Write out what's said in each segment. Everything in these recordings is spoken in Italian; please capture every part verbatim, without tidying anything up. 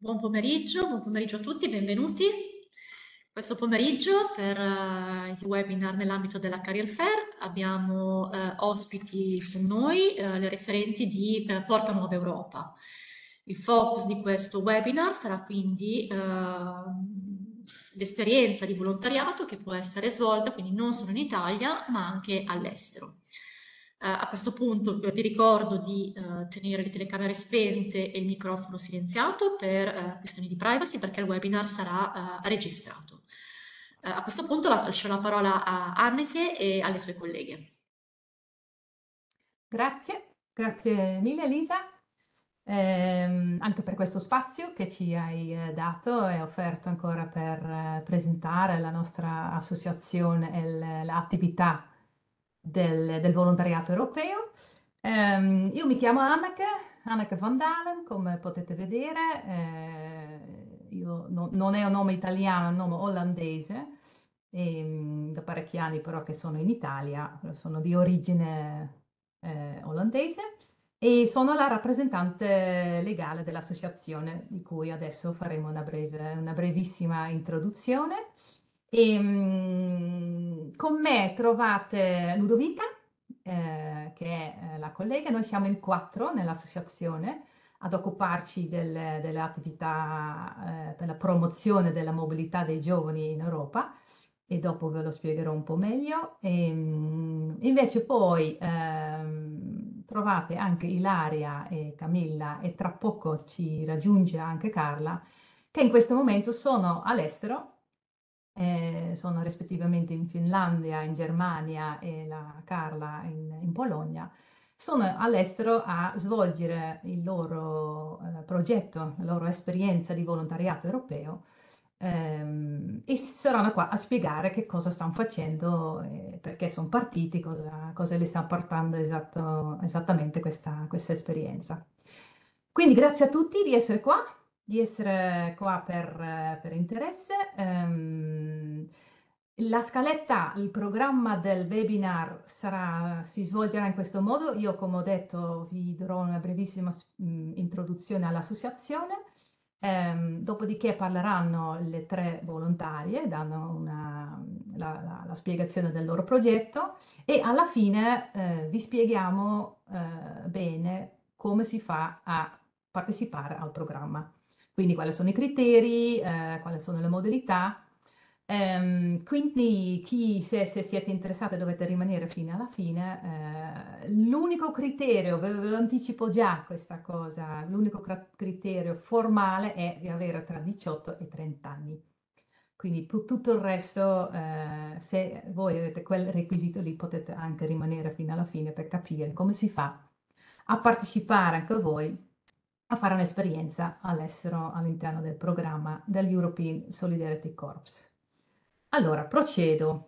Buon pomeriggio, buon pomeriggio a tutti, benvenuti. Questo pomeriggio per eh, il webinar nell'ambito della Career Fair abbiamo eh, ospiti con noi eh, le referenti di eh, Porta Nuova Europa. Il focus di questo webinar sarà quindi eh, l'esperienza di volontariato che può essere svolta quindi non solo in Italia ma anche all'estero. Uh, a questo punto vi ricordo di uh, tenere le telecamere spente e il microfono silenziato per uh, questioni di privacy perché il webinar sarà uh, registrato. Uh, a questo punto lascio la parola a Anneke e alle sue colleghe. Grazie, grazie mille Elisa, ehm, anche per questo spazio che ci hai eh, dato e offerto ancora per eh, presentare la nostra associazione e l'attività del, del volontariato europeo. Ehm, io mi chiamo Anneke, Anneke van Dalen, come potete vedere, eh, io no- non è un nome italiano, è un nome olandese, e, mm, da parecchi anni però che sono in Italia, sono di origine eh, olandese e sono la rappresentante legale dell'associazione di cui adesso faremo una breve, una brevissima introduzione. E, mm, con me trovate Ludovica, eh, che è eh, la collega. Noi siamo in quattro nell'associazione ad occuparci del- delle attività eh, per la promozione della mobilità dei giovani in Europa e dopo ve lo spiegherò un po' meglio. E, mm, invece poi ehm, trovate anche Ilaria e Camilla e tra poco ci raggiunge anche Carla, che in questo momento sono all'estero, eh, sono rispettivamente in Finlandia, in Germania e la Carla in, in Polonia. Sono all'estero a svolgere il loro eh, progetto, la loro esperienza di volontariato europeo, ehm, e saranno qua a spiegare che cosa stanno facendo, eh, perché sono partiti, cosa, cosa li sta portando esatto- esattamente questa, questa esperienza. Quindi grazie a tutti di essere qua, di essere qua per, eh, per interesse. Ehm, la scaletta, il programma del webinar sarà, si svolgerà in questo modo. Io, come ho detto, vi darò una brevissima mh, introduzione all'associazione. Ehm, dopodiché parleranno le tre volontarie, danno una- la, la- la spiegazione del loro progetto e alla fine eh, vi spieghiamo eh, bene come si fa a partecipare al programma. Quindi quali sono i criteri, eh, quali sono le modalità. Ehm, quindi chi, se, se siete interessati dovete rimanere fino alla fine. Eh, l'unico criterio, ve, ve lo anticipo già questa cosa, l'unico cra- criterio formale è di avere tra diciotto e trenta anni. Quindi pu- tutto il resto, eh, se voi avete quel requisito lì, potete anche rimanere fino alla fine per capire come si fa a partecipare anche voi a fare un'esperienza all'estero all'interno del programma dell'European Solidarity Corps. Allora, procedo.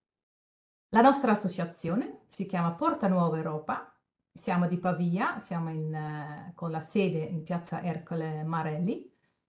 La nostra associazione si chiama Porta Nuova Europa, siamo di Pavia, siamo in, eh, con la sede in piazza Ercole Marelli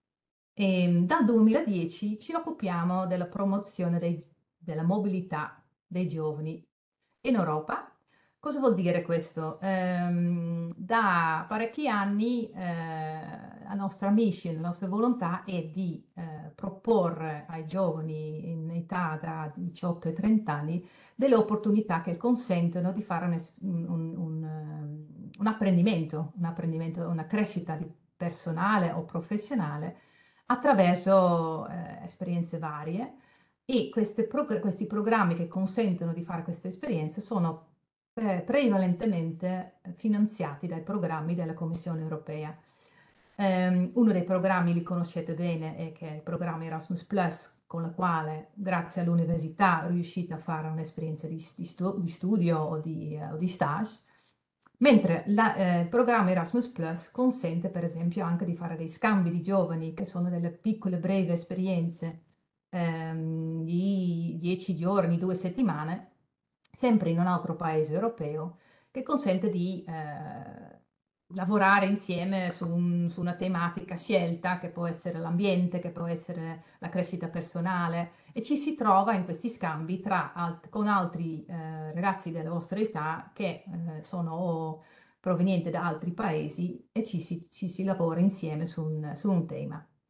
e dal duemiladieci ci occupiamo della promozione dei- della mobilità dei giovani in Europa. Cosa vuol dire questo? Ehm, da parecchi anni eh, la nostra mission, la nostra volontà è di eh, proporre ai giovani in età da diciotto e trenta anni delle opportunità che consentono di fare un, es- un- un- un, ehm, un apprendimento, un apprendimento, una crescita di- personale o professionale attraverso eh, esperienze varie e queste progr- questi programmi che consentono di fare queste esperienze sono pre- prevalentemente finanziati dai programmi della Commissione europea. Ehm, uno dei programmi li conoscete bene è che è il programma Erasmus Plus, con il quale, grazie all'università, riuscite a fare un'esperienza di, di stu- di studio o di, eh, o di stage, mentre la- eh, il programma Erasmus Plus consente, per esempio, anche di fare dei scambi di giovani, che sono delle piccole, brevi esperienze ehm, di dieci giorni, due settimane, sempre in un altro paese europeo, che consente di eh, lavorare insieme su, un- su una tematica scelta, che può essere l'ambiente, che può essere la crescita personale, e ci si trova in questi scambi tra alt- con altri eh, ragazzi della vostra età che eh, sono o provenienti da altri paesi e ci si, ci si lavora insieme su un, su un tema.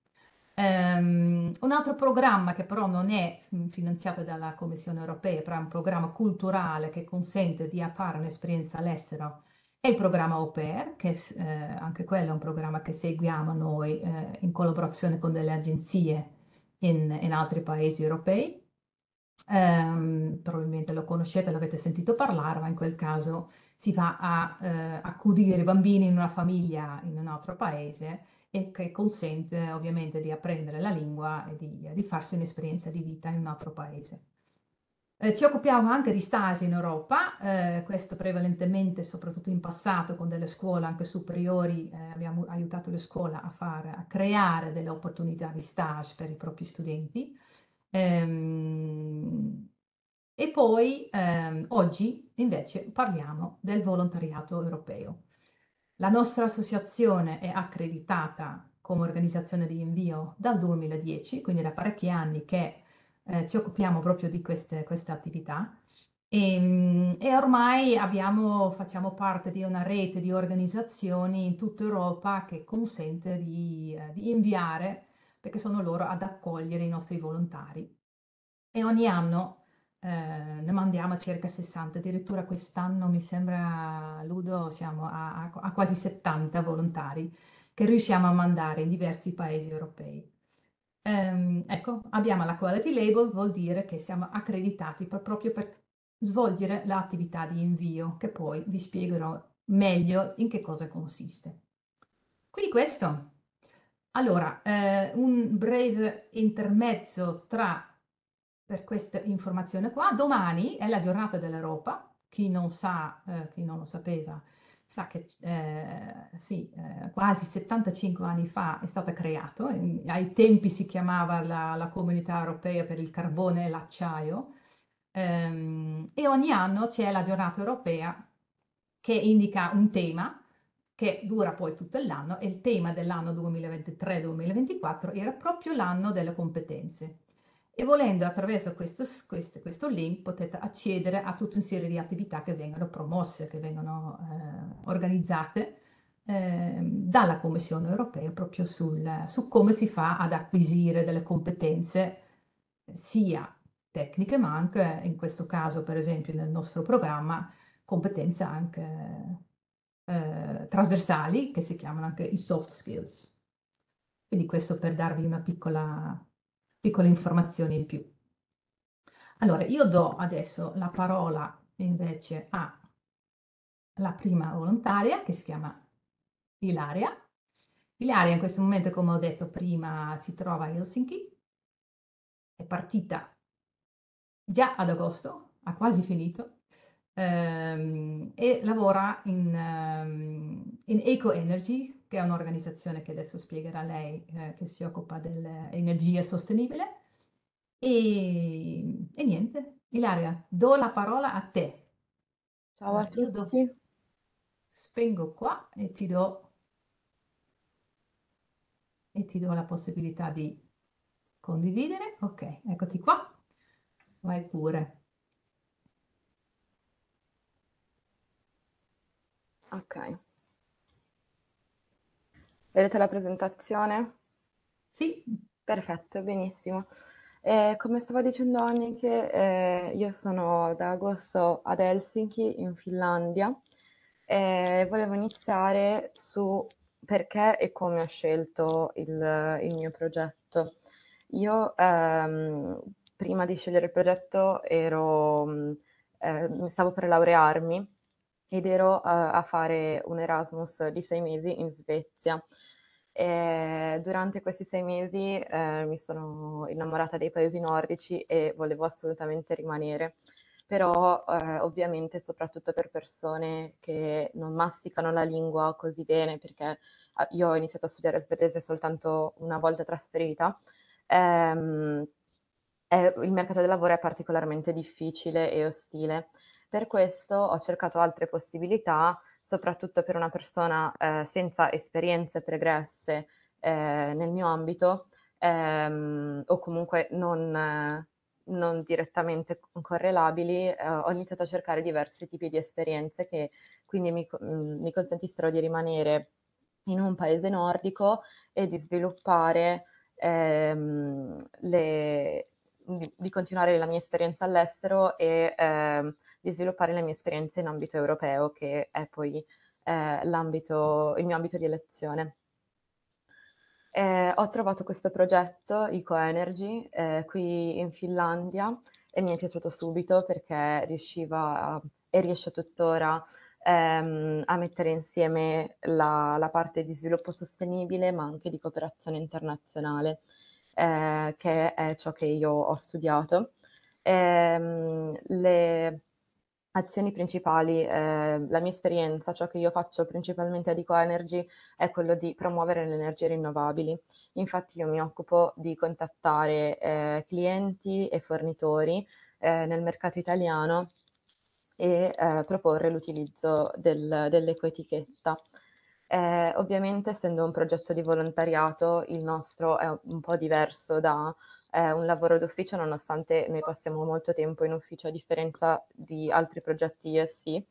Ehm, un altro programma che però non è mm, finanziato dalla Commissione europea, però è un programma culturale che consente di fare un'esperienza all'estero, è il programma Au Pair, che s- eh, anche quello è un programma che seguiamo noi eh, in collaborazione con delle agenzie in, in altri paesi europei. Ehm, probabilmente lo conoscete, l'avete sentito parlare, ma in quel caso si va a eh, accudire i bambini in una famiglia in un altro paese e che consente ovviamente di apprendere la lingua e di, di farsi un'esperienza di vita in un altro paese. Eh, ci occupiamo anche di stage in Europa, eh, questo prevalentemente, soprattutto in passato, con delle scuole anche superiori, eh, abbiamo aiutato le scuole a, fare, a creare delle opportunità di stage per i propri studenti. Ehm, e poi ehm, oggi invece parliamo del volontariato europeo. La nostra associazione è accreditata come organizzazione di invio dal duemiladieci, quindi da parecchi anni che eh, ci occupiamo proprio di queste, queste attività. E, mm, e ormai abbiamo, facciamo parte di una rete di organizzazioni in tutta Europa che consente di, eh, di inviare, perché sono loro ad accogliere i nostri volontari. E ogni anno eh, ne mandiamo circa sessanta, addirittura quest'anno mi sembra, Ludo, siamo a, a- a quasi settanta volontari che riusciamo a mandare in diversi paesi europei. Ehm, ecco, abbiamo la quality label, vuol dire che siamo accreditati per- proprio per svolgere l'attività di invio, che poi vi spiegherò meglio in che cosa consiste. Quindi questo. Allora, eh, un breve intermezzo tra per questa informazione qua. Domani è la giornata dell'Europa. Chi non sa, eh, chi non lo sapeva, sa che eh, sì, eh, quasi settantacinque anni fa è stata creata. Ai tempi si chiamava la, la Comunità Europea per il Carbone e l'Acciaio. Ehm, e ogni anno c'è la giornata europea che indica un tema che dura poi tutto l'anno e il tema dell'anno duemilaventitré-duemilaventiquattro era proprio l'anno delle competenze. E volendo attraverso questo, questo, questo link potete accedere a tutta una serie di attività che vengono promosse, che vengono eh, organizzate eh, dalla Commissione europea proprio sul, su come si fa ad acquisire delle competenze sia tecniche ma anche in questo caso per esempio nel nostro programma competenze anche eh, trasversali che si chiamano anche i soft skills. Quindi questo per darvi una piccola, piccola informazione in più. Allora, io do adesso la parola invece alla prima volontaria che si chiama Ilaria. Ilaria in questo momento, come ho detto prima, si trova a Helsinki, è partita già ad agosto, ha quasi finito, ehm, e lavora in, ehm, in Eco Energy, che è un'organizzazione che adesso spiegherà lei, eh, che si occupa dell'energia sostenibile. E, e niente, Ilaria, do la parola a te. Ciao a Allora, io do, tutti. spengo qua e ti do, e ti do la possibilità di condividere. Ok, eccoti qua. Vai pure. Ok, vedete la presentazione? Sì, Perfetto, benissimo. Eh, come stava dicendo Annike, eh, io sono da agosto ad Helsinki, in Finlandia, e volevo iniziare su perché e come ho scelto il, il mio progetto. Io, ehm, prima di scegliere il progetto, ero, mh, eh, mi stavo per laurearmi ed ero eh, a fare un Erasmus di sei mesi in Svezia. E durante questi sei mesi eh, mi sono innamorata dei paesi nordici e volevo assolutamente rimanere. Però eh, ovviamente soprattutto per persone che non masticano la lingua così bene, perché ah, io ho iniziato a studiare svedese soltanto una volta trasferita, ehm, è- il mercato del lavoro è particolarmente difficile e ostile. Per questo ho cercato altre possibilità, soprattutto per una persona eh, senza esperienze pregresse eh, nel mio ambito, ehm, o comunque non, eh, non direttamente correlabili. Eh, ho iniziato a cercare diversi tipi di esperienze che quindi mi, mm, mi consentissero di rimanere in un paese nordico e di sviluppare ehm, le, di, di continuare la mia esperienza all'estero e ehm, di sviluppare le mie esperienze in ambito europeo, che è poi eh, l'ambito, il mio ambito di elezione. Eh, ho trovato questo progetto, EcoEnergy, eh, qui in Finlandia e mi è piaciuto subito perché riusciva a, e riesce tuttora ehm, a mettere insieme la, la parte di sviluppo sostenibile ma anche di cooperazione internazionale, eh, che è ciò che io ho studiato. Ehm, le azioni principali, eh, la mia esperienza, ciò che io faccio principalmente ad EcoEnergy è quello di promuovere le energie rinnovabili. Infatti io mi occupo di contattare eh, clienti e fornitori eh, nel mercato italiano e eh, proporre l'utilizzo del, dell'ecoetichetta. Eh, ovviamente, essendo un progetto di volontariato, il nostro è un po' diverso da eh, un lavoro d'ufficio, nonostante noi passiamo molto tempo in ufficio, a differenza di altri progetti E S C.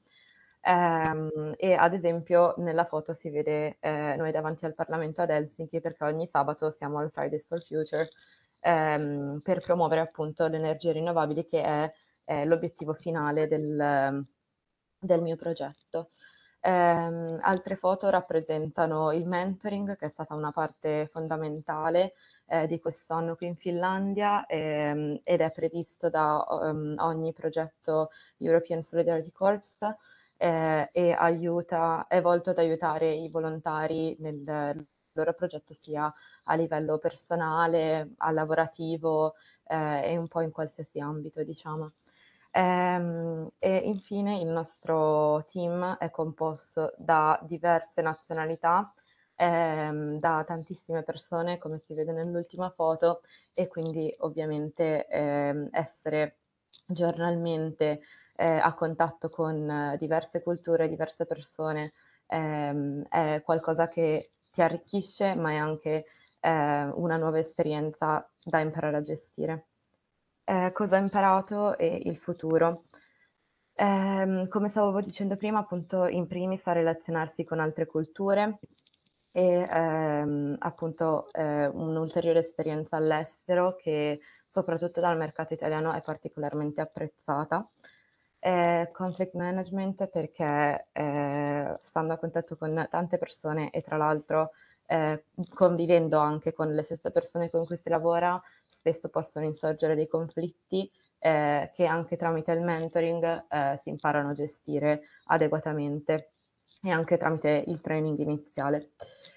Ehm, e ad esempio nella foto si vede eh, noi davanti al Parlamento ad Helsinki, perché ogni sabato siamo al Fridays for Future ehm, per promuovere appunto le energie rinnovabili, che è, è l'obiettivo finale del, del mio progetto. Ehm, altre foto rappresentano il mentoring, che è stata una parte fondamentale eh, di quest'anno qui in Finlandia, ehm, ed è previsto da um, ogni progetto European Solidarity Corps eh, e aiuta, è volto ad aiutare i volontari nel loro progetto sia a livello personale, a lavorativo eh, e un po' in qualsiasi ambito, diciamo. Ehm, e infine il nostro team è composto da diverse nazionalità, ehm, da tantissime persone, come si vede nell'ultima foto, e quindi ovviamente ehm, essere giornalmente eh, a contatto con eh, diverse culture, diverse persone, ehm, è qualcosa che ti arricchisce, ma è anche eh, una nuova esperienza da imparare a gestire. Eh, cosa ho imparato e il futuro? Ehm, come stavo dicendo prima, appunto, in primis a relazionarsi con altre culture e ehm, appunto eh, un'ulteriore esperienza all'estero che soprattutto dal mercato italiano è particolarmente apprezzata. Eh, conflict management, perché eh, stando a contatto con tante persone e tra l'altro eh, convivendo anche con le stesse persone con cui si lavora, spesso possono insorgere dei conflitti eh, che anche tramite il mentoring eh, si imparano a gestire adeguatamente e anche tramite il training iniziale.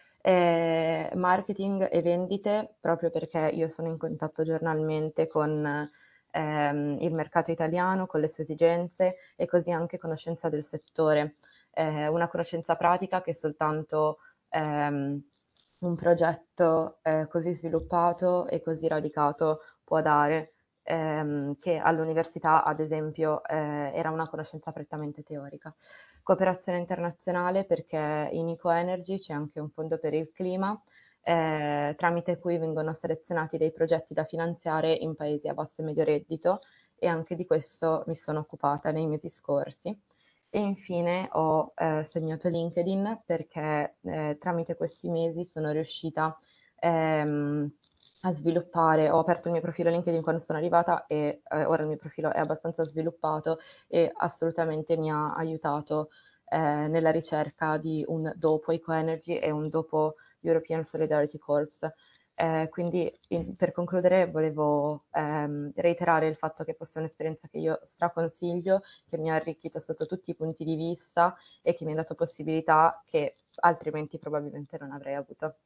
Eh, marketing e vendite, proprio perché io sono in contatto giornalmente con ehm, il mercato italiano, con le sue esigenze e così anche conoscenza del settore. Eh, una conoscenza pratica che soltanto ehm, un progetto eh, così sviluppato e così radicato può dare, ehm, che all'università, ad esempio, eh, era una conoscenza prettamente teorica. Cooperazione internazionale, perché in EcoEnergy c'è anche un fondo per il clima, eh, tramite cui vengono selezionati dei progetti da finanziare in paesi a basso e medio reddito, e anche di questo mi sono occupata nei mesi scorsi. E infine ho eh, segnato LinkedIn perché eh, tramite questi mesi sono riuscita ehm, a sviluppare, ho aperto il mio profilo LinkedIn quando sono arrivata e eh, ora il mio profilo è abbastanza sviluppato e assolutamente mi ha aiutato eh, nella ricerca di un dopo EcoEnergy e un dopo European Solidarity Corps. Eh, quindi in, per concludere volevo ehm, reiterare il fatto che fosse un'esperienza che io straconsiglio, che mi ha arricchito sotto tutti i punti di vista e che mi ha dato possibilità che altrimenti probabilmente non avrei avuto.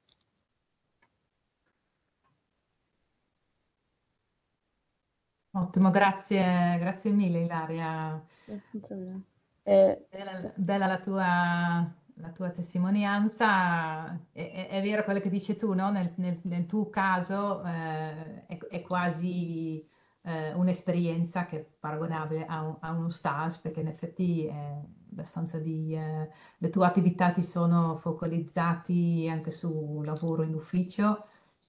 Ottimo, grazie, grazie mille Ilaria. Nessun problema. Eh, Bella, bella la tua, la tua testimonianza. È, è- è vero quello che dici tu, no? Nel, nel- nel tuo caso eh, è, è quasi eh, un'esperienza che è paragonabile a, un- a uno stage, perché in effetti è abbastanza di, eh, le tue attività si sono focalizzati anche su lavoro in ufficio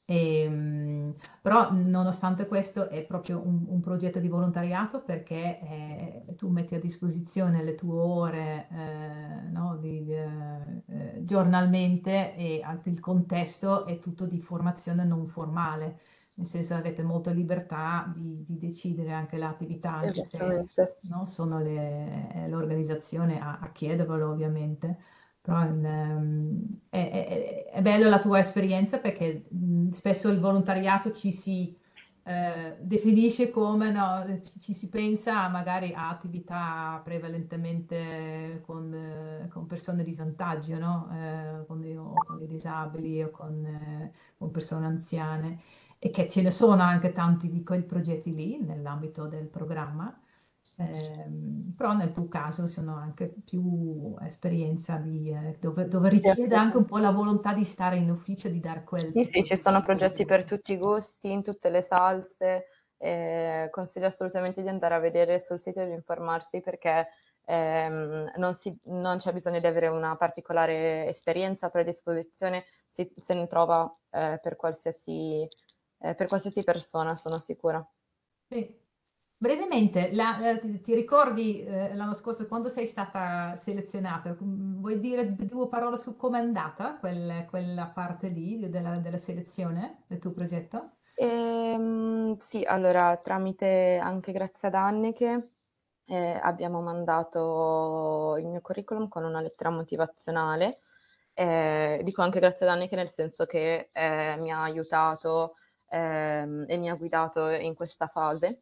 E, mh, però nonostante questo è proprio un, un progetto di volontariato perché eh, tu metti a disposizione le tue ore eh, no, di- di, eh, eh, giornalmente e anche il contesto è tutto di formazione non formale, nel senso avete molta libertà di, di decidere anche l'attività, anche se Esattamente. no, sono le- è l'organizzazione a, a chiedervelo ovviamente. Però il, ehm, è, è- è bello la tua esperienza perché mh, spesso il volontariato ci si eh, definisce come, no, ci, ci si pensa magari a attività prevalentemente con, eh, con persone di svantaggio, no? Eh, con, i- o con i disabili o con, eh, con persone anziane e che ce ne sono anche tanti di quei progetti lì nell'ambito del programma. Ehm, però nel tuo caso sono anche più esperienza di, eh, dove, dove Sì, richiede anche un assolutamente. po' la volontà di stare in ufficio, di dare quel Sì, sì, tipo ci di, sono di progetti per contributo. tutti i gusti, in tutte le salse. Eh, consiglio assolutamente di andare a vedere sul sito e di informarsi perché ehm, non, si- non c'è bisogno di avere una particolare esperienza o predisposizione, si- se ne trova eh, per qualsiasi, eh, per qualsiasi persona, sono sicura. Sì. Brevemente, la- eh, ti, ti ricordi eh, l'anno scorso quando sei stata selezionata? Mm, Vuoi dire due parole su com'è andata quel- quella parte lì della, della selezione del tuo progetto? Ehm, sì, allora tramite anche grazie ad Anneke eh, abbiamo mandato il mio curriculum con una lettera motivazionale. Eh, dico anche grazie ad Anneke nel senso che eh, mi ha aiutato ehm, e mi ha guidato in questa fase.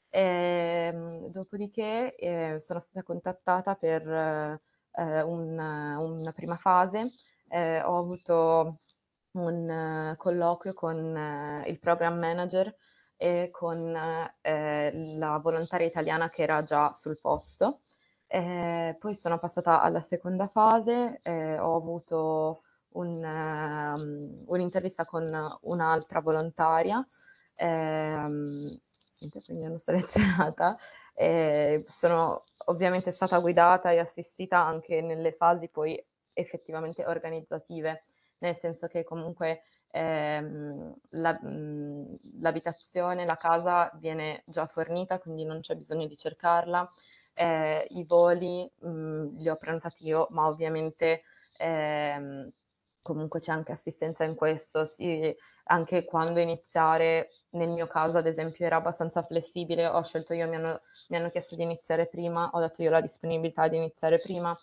Ehm, dopodiché eh, sono stata contattata per eh, un- una prima fase. Eh, ho avuto un eh, colloquio con eh, il program manager e con eh, la volontaria italiana che era già sul posto. Eh, poi sono passata alla seconda fase, eh, ho avuto un, ehm, un'intervista con un'altra volontaria, ehm, niente, quindi mi hanno selezionata. Eh, sono ovviamente stata guidata e assistita anche nelle fasi poi effettivamente organizzative, nel senso che comunque ehm, la- mh, l'abitazione, la casa viene già fornita, quindi non c'è bisogno di cercarla. Eh, I voli mh, li ho prenotati io, ma ovviamente ehm, comunque c'è anche assistenza in questo. Sì, anche quando iniziare, nel mio caso ad esempio era abbastanza flessibile, ho scelto io, mi hanno, mi hanno chiesto di iniziare prima, ho dato io la disponibilità di iniziare prima.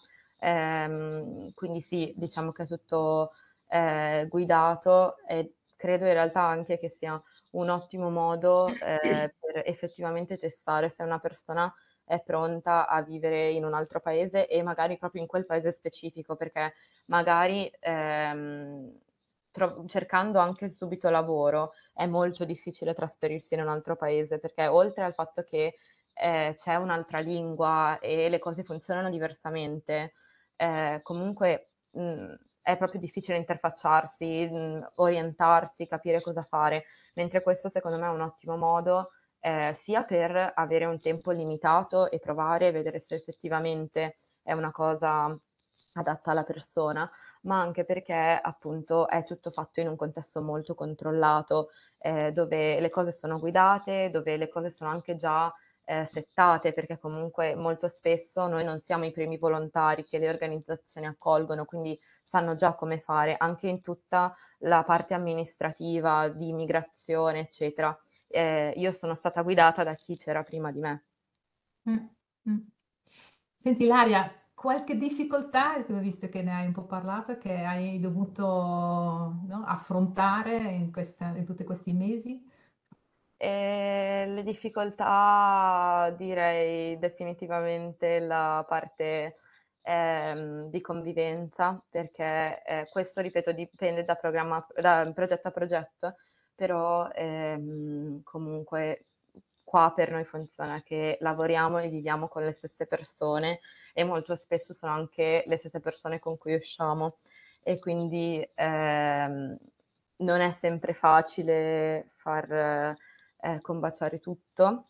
Ehm, quindi sì, diciamo che è tutto eh, guidato e credo in realtà anche che sia un ottimo modo eh, per effettivamente testare se una persona è pronta a vivere in un altro paese e magari proprio in quel paese specifico, perché magari ehm, tro- cercando anche subito lavoro è molto difficile trasferirsi in un altro paese, perché oltre al fatto che eh, c'è un'altra lingua e le cose funzionano diversamente, eh, comunque mh, è proprio difficile interfacciarsi, mh, orientarsi, capire cosa fare, mentre questo secondo me è un ottimo modo eh, sia per avere un tempo limitato e provare, vedere se effettivamente è una cosa adatta alla persona, ma anche perché appunto è tutto fatto in un contesto molto controllato, eh, dove le cose sono guidate, dove le cose sono anche già eh, settate, perché comunque molto spesso noi non siamo i primi volontari che le organizzazioni accolgono, quindi sanno già come fare anche in tutta la parte amministrativa di immigrazione, eccetera. Eh, io sono stata guidata da chi c'era prima di me. Mm, mm. Senti, Ilaria, qualche difficoltà, visto che ne hai un po' parlato, che hai dovuto, no, affrontare in questa- in tutti questi mesi? E le difficoltà direi definitivamente la parte ehm, di convivenza, perché eh, questo, ripeto, dipende da programma, da progetto a progetto, però ehm, comunque qua per noi funziona che lavoriamo e viviamo con le stesse persone e molto spesso sono anche le stesse persone con cui usciamo e quindi ehm, non è sempre facile far eh, combaciare tutto,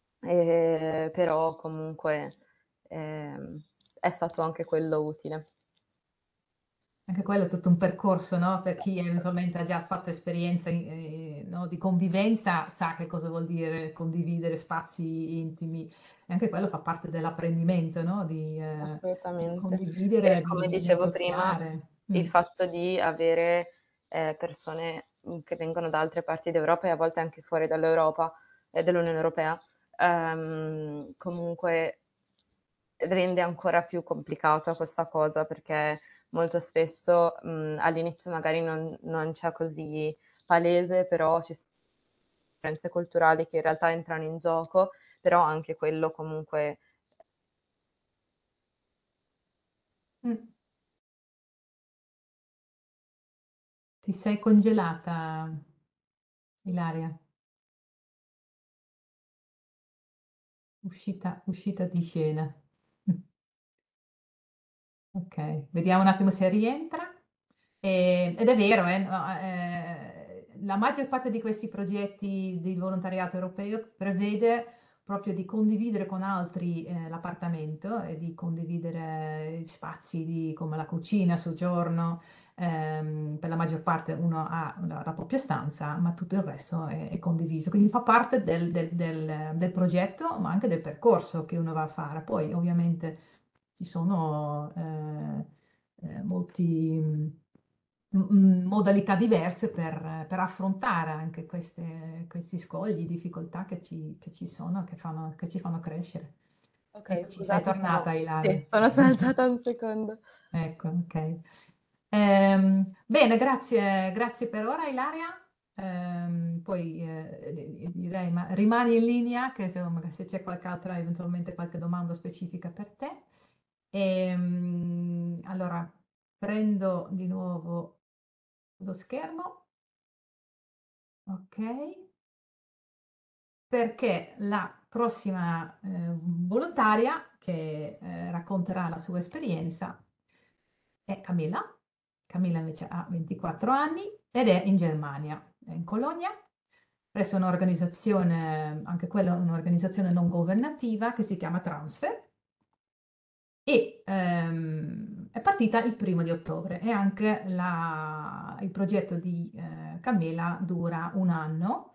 eh, però comunque ehm, è stato anche quello utile. Anche quello è tutto un percorso, no? Per chi eventualmente ha già fatto esperienza eh, no, di convivenza, sa che cosa vuol dire condividere spazi intimi. E anche quello fa parte dell'apprendimento, no? Di, eh, di Assolutamente. condividere, E di, come di dicevo prima, negoziare. il Mm. fatto di avere eh, persone mm, che vengono da altre parti d'Europa e a volte anche fuori dall'Europa e dell'Unione Europea, ehm, comunque rende ancora più complicata questa cosa perché molto spesso mh, all'inizio magari non, non c'è così palese, però ci sono differenze culturali che in realtà entrano in gioco, però anche quello comunque. Mm. Ti sei congelata, Ilaria? Uscita, uscita di scena. Ok, vediamo un attimo se rientra. E- ed è vero, eh, no, eh, la maggior parte di questi progetti di volontariato europeo prevede proprio di condividere con altri eh, l'appartamento e di condividere spazi di- come la cucina, soggiorno. Ehm, per la maggior parte uno ha la, la propria stanza, ma tutto il resto è, è condiviso. Quindi fa parte del, del- del- del progetto, ma anche del percorso che uno va a fare. Poi, ovviamente, ci sono eh, eh, molti m- m- modalità diverse per, per affrontare anche queste- questi scogli, difficoltà che ci, che ci sono, che fanno, che ci fanno crescere. Ok, Eccoci, sei scusate, tornata, sono, Ilaria. sì, sono saltata un secondo. Ecco, ok. Ehm, bene, grazie, grazie per ora, Ilaria. Ehm, poi eh, direi, ma rimani in linea, che se, magari se c'è qualche altra, eventualmente qualche domanda specifica per te. Ehm, allora, prendo di nuovo lo schermo, ok, perché la prossima eh, volontaria che eh, racconterà la sua esperienza è Camilla. Camilla invece ha ventiquattro anni ed è in Germania, è in Colonia, presso un'organizzazione, anche quella un'organizzazione non governativa che si chiama Transfer e ehm, è partita il primo di ottobre e anche la- il progetto di eh, Camilla dura un anno.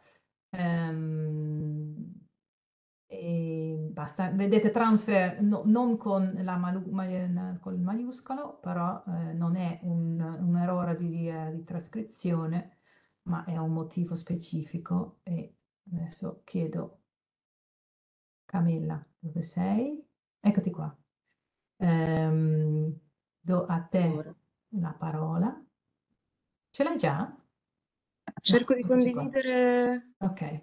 Ehm, e basta, vedete transfer no- non con, la malu- ma- col maiuscolo, però eh, non è un, un errore di, eh, di trascrizione, ma è un motivo specifico. E adesso chiedo, Camilla, dove sei? Eccoti qua. Ehm, do a te Allora, la parola. Ce l'hai già? No, cerco di eccoci qua. condividere. Ok,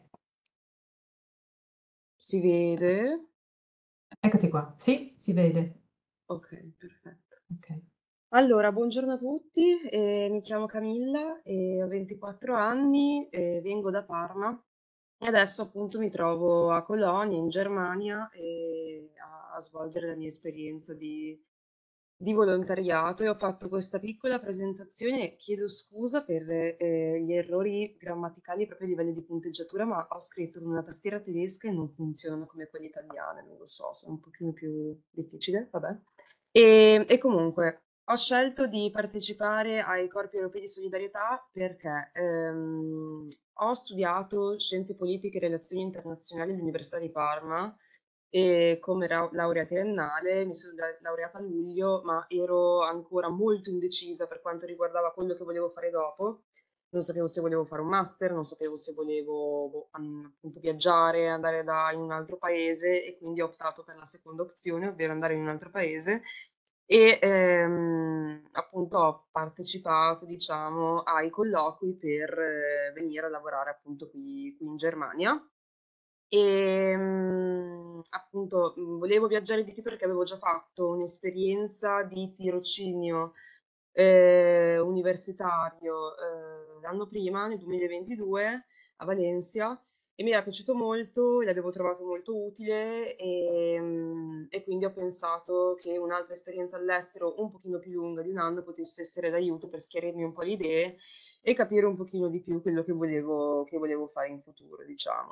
Si vede? eccoti qua. Sì, si vede. Ok, perfetto. Ok. Allora, buongiorno a tutti, eh, mi chiamo Camilla e ho ventiquattro anni, e vengo da Parma e adesso appunto mi trovo a Colonia, in Germania, e a, a svolgere la mia esperienza di, di volontariato e ho fatto questa piccola presentazione. Chiedo scusa per eh, gli errori grammaticali proprio a livello di punteggiatura, ma ho scritto con una tastiera tedesca e non funzionano come quelle italiane, non lo so, sono un pochino più difficile, vabbè. E, e comunque ho scelto di partecipare ai corpi europei di solidarietà perché ehm, ho studiato scienze politiche e relazioni internazionali all'Università di Parma e come ra- laurea triennale mi sono la- laureata a luglio, ma ero ancora molto indecisa per quanto riguardava quello che volevo fare dopo. Non sapevo se volevo fare un master, non sapevo se volevo boh, an- appunto viaggiare, andare da- in un altro paese e quindi ho optato per la seconda opzione, ovvero andare in un altro paese e ehm, appunto ho partecipato, diciamo, ai colloqui per eh, venire a lavorare appunto qui, qui in Germania. E mm, appunto mm, volevo viaggiare di più perché avevo già fatto un'esperienza di tirocinio eh, universitario eh, l'anno prima, nel duemilaventidue, a Valencia, e mi era piaciuto molto, l'avevo trovato molto utile e, mm, e quindi ho pensato che un'altra esperienza all'estero un pochino più lunga di un anno potesse essere d'aiuto per schiarirmi un po' le idee e capire un pochino di più quello che volevo, che volevo fare in futuro, diciamo.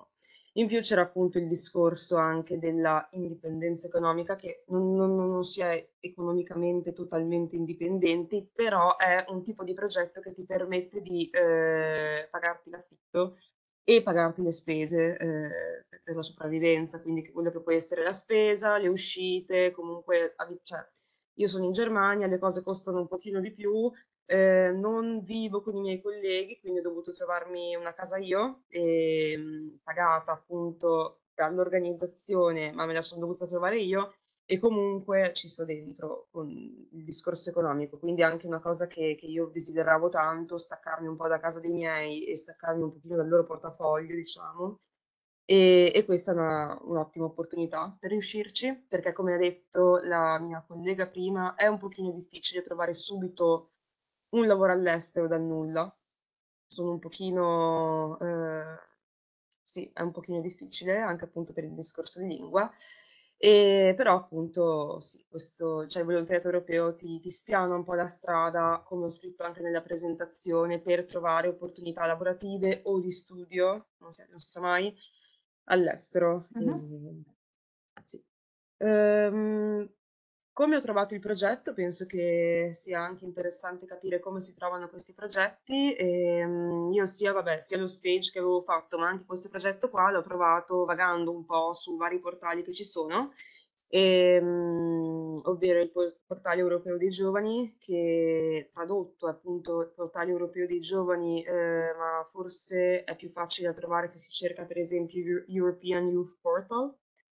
In più c'era appunto il discorso anche della indipendenza economica, che non, non- non si è economicamente totalmente indipendenti, però è un tipo di progetto che ti permette di eh, pagarti l'affitto e pagarti le spese eh, per la sopravvivenza, quindi che quello che può essere la spesa, le uscite, comunque, avi- cioè, io sono in Germania, le cose costano un pochino di più, eh, non vivo con i miei colleghi, quindi ho dovuto trovarmi una casa io, e, mh, pagata appunto dall'organizzazione, ma me la sono dovuta trovare io e comunque ci sto dentro con il discorso economico, quindi anche una cosa che, che io desideravo tanto, staccarmi un po' da casa dei miei e staccarmi un pochino dal loro portafoglio, diciamo. E, e questa è una- un'ottima opportunità per riuscirci, perché come ha detto la mia collega prima, è un pochino difficile trovare subito un lavoro all'estero dal nulla. Sono un pochino, eh, sì, è un pochino difficile anche appunto per il discorso di lingua. E, però appunto sì, questo, cioè il volontariato europeo ti, ti spiana un po' la strada, come ho scritto anche nella presentazione, per trovare opportunità lavorative o di studio, non si, non si sa mai, all'estero. Mhm. E, sì. Ehm, come ho trovato il progetto? Penso che sia anche interessante capire come si trovano questi progetti. Ehm, io sia, vabbè, sia lo stage che avevo fatto, ma anche questo progetto qua l'ho trovato vagando un po' su vari portali che ci sono, ehm, ovvero il por- portale europeo dei giovani, che tradotto è appunto il portale europeo dei giovani, eh, ma forse è più facile da trovare se si cerca per esempio Eu- European Youth Portal.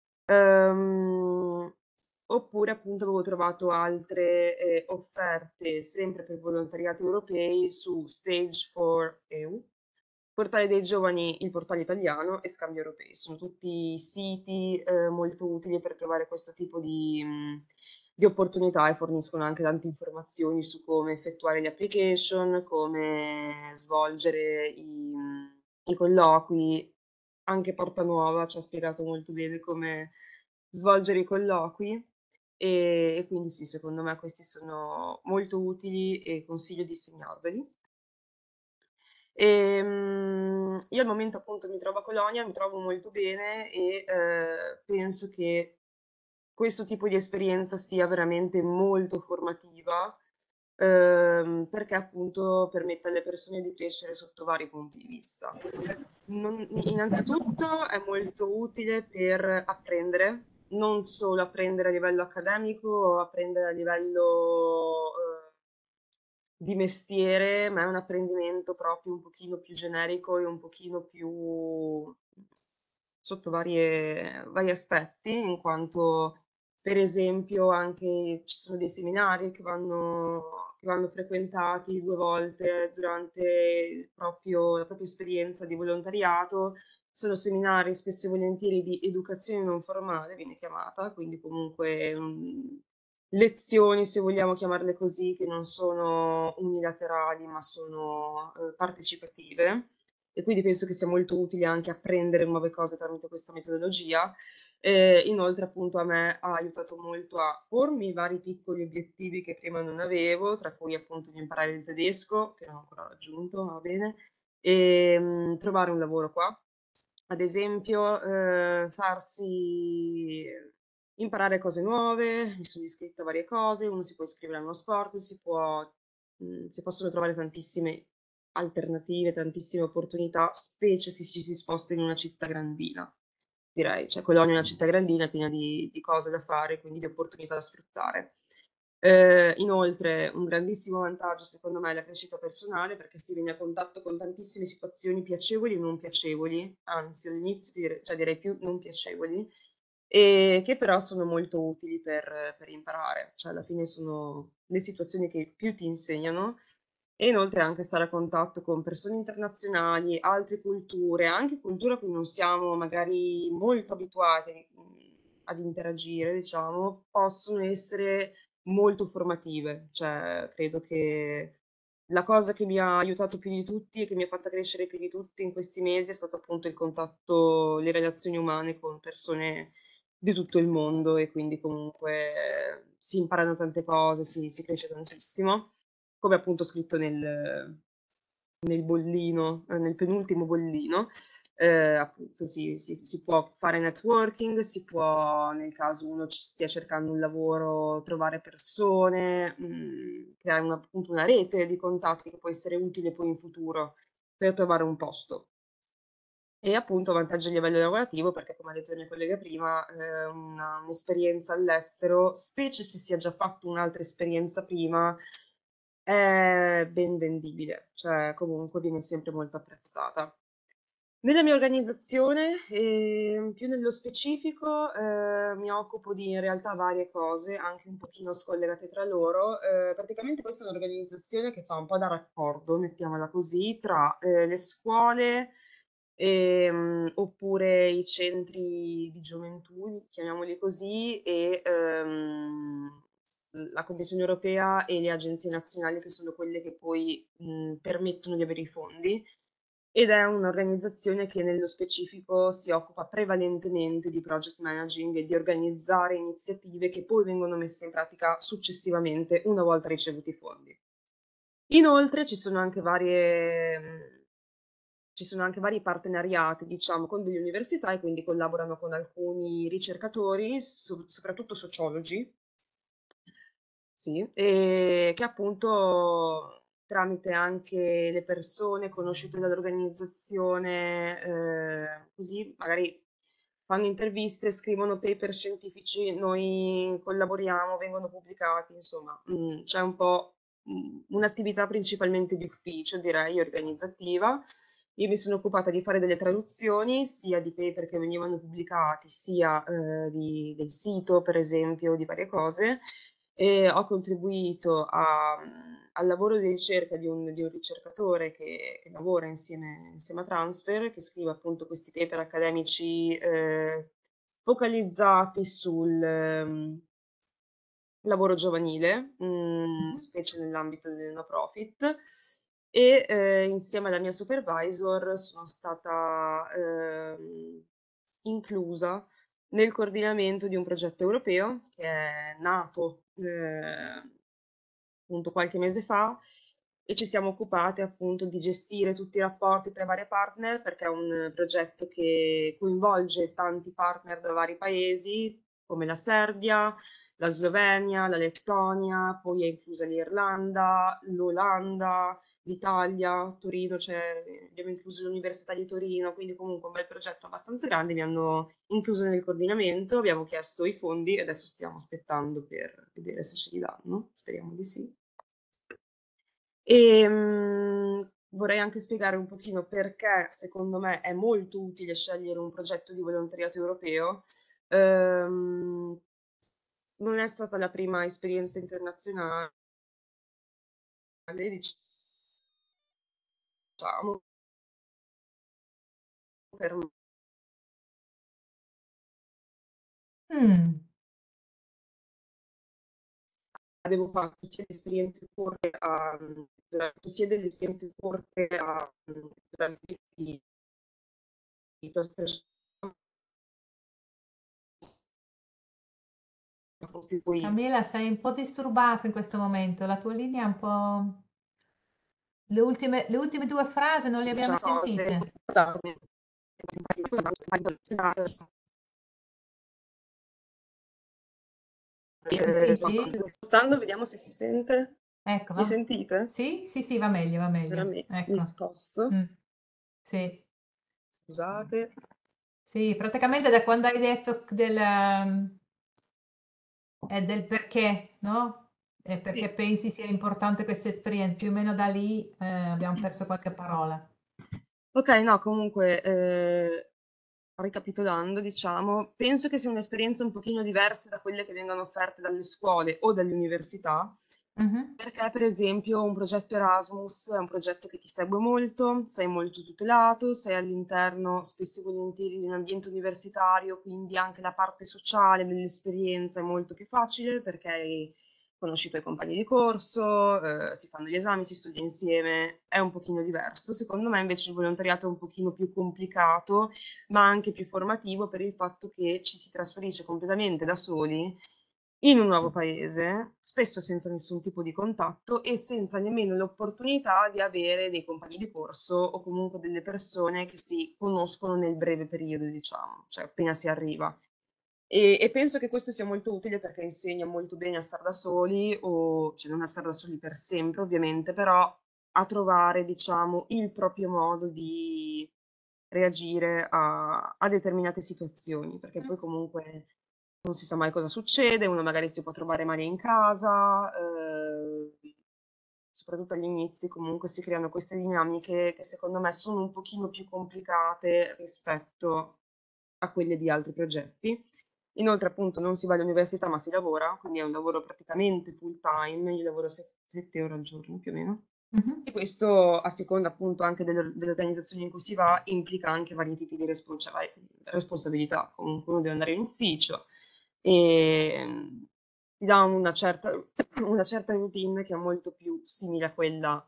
Ehm, Oppure appunto avevo trovato altre eh, offerte sempre per volontariati europei su Stage for E U, Portale dei Giovani, il portale italiano e Scambi Europei. Sono tutti siti eh, molto utili per trovare questo tipo di, mh, di opportunità e forniscono anche tante informazioni su come effettuare le application, come svolgere i, i colloqui. Anche Porta Nuova ci ha spiegato molto bene come svolgere i colloqui e, e quindi sì, secondo me questi sono molto utili e consiglio di segnarveli. Ehm, io al momento appunto mi trovo a Colonia, mi trovo molto bene e eh, penso che questo tipo di esperienza sia veramente molto formativa, ehm, perché appunto permette alle persone di crescere sotto vari punti di vista. Non- innanzitutto è molto utile per apprendere, non solo apprendere a livello accademico o apprendere a livello eh, di mestiere, ma è un apprendimento proprio un pochino più generico e un pochino più sotto varie- vari aspetti, in quanto per esempio anche ci sono dei seminari che vanno, che vanno frequentati due volte durante il proprio- la propria esperienza di volontariato. Sono seminari spesso e volentieri di educazione non formale, viene chiamata, quindi comunque mm, lezioni, se vogliamo chiamarle così, che non sono unilaterali, ma sono eh, partecipative e quindi penso che sia molto utile anche apprendere nuove cose tramite questa metodologia. Eh, inoltre, appunto, a me ha aiutato molto a pormi vari piccoli obiettivi che prima non avevo, tra cui appunto di imparare il tedesco, che non ho ancora raggiunto, ma va bene, e mh, trovare un lavoro qua. Ad esempio, eh, farsi imparare cose nuove, mi sono iscritta a varie cose, uno si può iscrivere a uno sport, si può, mh, si possono trovare tantissime alternative, tantissime opportunità, specie se ci si sposta in una città grandina, direi. Cioè, Colonia è una città grandina, piena di, di cose da fare, quindi di opportunità da sfruttare. Eh, inoltre, un grandissimo vantaggio, secondo me, è la crescita personale, perché si viene a contatto con tantissime situazioni piacevoli e non piacevoli, anzi, all'inizio dire- cioè, direi più non piacevoli, e che però sono molto utili per, per imparare. Cioè, alla fine sono le situazioni che più ti insegnano e inoltre anche stare a contatto con persone internazionali, altre culture, anche culture a cui non siamo magari molto abituati mh, ad interagire, diciamo, possono essere molto formative. Cioè, credo che la cosa che mi ha aiutato più di tutti e che mi ha fatta crescere più di tutti in questi mesi è stato appunto il contatto, le relazioni umane con persone di tutto il mondo e quindi comunque eh, si imparano tante cose, si, si cresce tantissimo come appunto scritto nel, nel bollino, eh, nel penultimo bollino, eh, appunto si, si, si può fare networking, si può, nel caso uno ci stia cercando un lavoro, trovare persone, mh, creare una, appunto una rete di contatti che può essere utile poi in futuro per trovare un posto. E appunto vantaggi a livello lavorativo perché, come ha detto la mia collega prima, eh, una- un'esperienza all'estero, specie se si è già fatto un'altra esperienza prima, è ben vendibile, cioè comunque viene sempre molto apprezzata. Nella mia organizzazione, e più nello specifico, eh, mi occupo di in realtà varie cose, anche un pochino scollegate tra loro. Eh, praticamente questa è un'organizzazione che fa un po' da raccordo, mettiamola così, tra eh, le scuole ehm, oppure i centri di gioventù, chiamiamoli così, e ehm, la Commissione europea e le agenzie nazionali che sono quelle che poi mh, permettono di avere i fondi ed è un'organizzazione che nello specifico si occupa prevalentemente di project managing e di organizzare iniziative che poi vengono messe in pratica successivamente una volta ricevuti i fondi. Inoltre ci sono anche varie, ci sono anche vari partenariati, diciamo, con delle università e quindi collaborano con alcuni ricercatori, so- soprattutto sociologi, sì, e che appunto tramite anche le persone conosciute dall'organizzazione, eh, così magari fanno interviste, scrivono paper scientifici, noi collaboriamo, vengono pubblicati, insomma, mm, c'è un po' mm, un'attività principalmente di ufficio, direi, organizzativa. Io mi sono occupata di fare delle traduzioni, sia di paper che venivano pubblicati, sia eh, di- del sito, per esempio, di varie cose e ho contribuito a- al lavoro di ricerca di un, di un ricercatore che, che lavora insieme, insieme a Transfer, che scrive appunto questi paper accademici eh, focalizzati sul ehm, lavoro giovanile, mh, Mhm. specie nell'ambito del no profit. E eh, insieme alla mia supervisor sono stata ehm, inclusa nel coordinamento di un progetto europeo che è nato eh, appunto qualche mese fa e ci siamo occupate appunto di gestire tutti i rapporti tra i vari partner perché è un progetto che coinvolge tanti partner da vari paesi come la Serbia, la Slovenia, la Lettonia, poi è inclusa l'Irlanda, l'Olanda, l'Italia, Torino, cioè abbiamo incluso l'Università di Torino, quindi comunque un bel progetto abbastanza grande, mi hanno incluso nel coordinamento, abbiamo chiesto i fondi e adesso stiamo aspettando per vedere se ce li danno, speriamo di sì. E mh, vorrei anche spiegare un pochino perché secondo me è molto utile scegliere un progetto di volontariato europeo. Ehm, non è stata la prima esperienza internazionale, diciamo, per me. Mm. Avevo fatto sia delle esperienze corte a, sia delle esperienze corte a, durante i, i posti poi, Camilla, sei un po' disturbata in questo momento, la tua linea è un po'. Le ultime, le ultime due frasi non le abbiamo diciamo, se sentite. Mi Eh, senti? spostando, vediamo se si sente. Ecco, Mi va. sentite? Sì, sì, sì, va meglio, va meglio. Veramente, mi Ecco. sposto. Mm. Sì, Scusate. sì, praticamente da quando hai detto del, ehm, eh, del perché, no? E perché Sì. pensi sia importante questa esperienza, più o meno da lì eh, abbiamo perso qualche parola. Ok, no, comunque, eh, ricapitolando, diciamo, penso che sia un'esperienza un pochino diversa da quelle che vengono offerte dalle scuole o dalle università, Mhm. perché per esempio un progetto Erasmus è un progetto che ti segue molto, sei molto tutelato, sei all'interno spesso e volentieri di un ambiente universitario, quindi anche la parte sociale dell'esperienza è molto più facile perché hai conosci i tuoi compagni di corso, eh, si fanno gli esami, si studia insieme, è un pochino diverso. Secondo me invece il volontariato è un pochino più complicato, ma anche più formativo per il fatto che ci si trasferisce completamente da soli in un nuovo paese, spesso senza nessun tipo di contatto e senza nemmeno l'opportunità di avere dei compagni di corso o comunque delle persone che si conoscono nel breve periodo, diciamo, cioè appena si arriva. E, e penso che questo sia molto utile perché insegna molto bene a stare da soli, o cioè non a stare da soli per sempre, ovviamente, però a trovare, diciamo, il proprio modo di reagire a, a determinate situazioni, perché poi comunque non si sa mai cosa succede, uno magari si può trovare male in casa, eh, soprattutto agli inizi comunque si creano queste dinamiche che secondo me sono un pochino più complicate rispetto a quelle di altri progetti. Inoltre appunto non si va all'università ma si lavora, quindi è un lavoro praticamente full time, io lavoro sette ore al giorno più o meno. Mhm. E questo, a seconda appunto anche delle, delle organizzazioni in cui si va, implica anche vari tipi di responsa- responsabilità. Comunque uno deve andare in ufficio e mm, ti dà una certa, una certa routine che è molto più simile a quella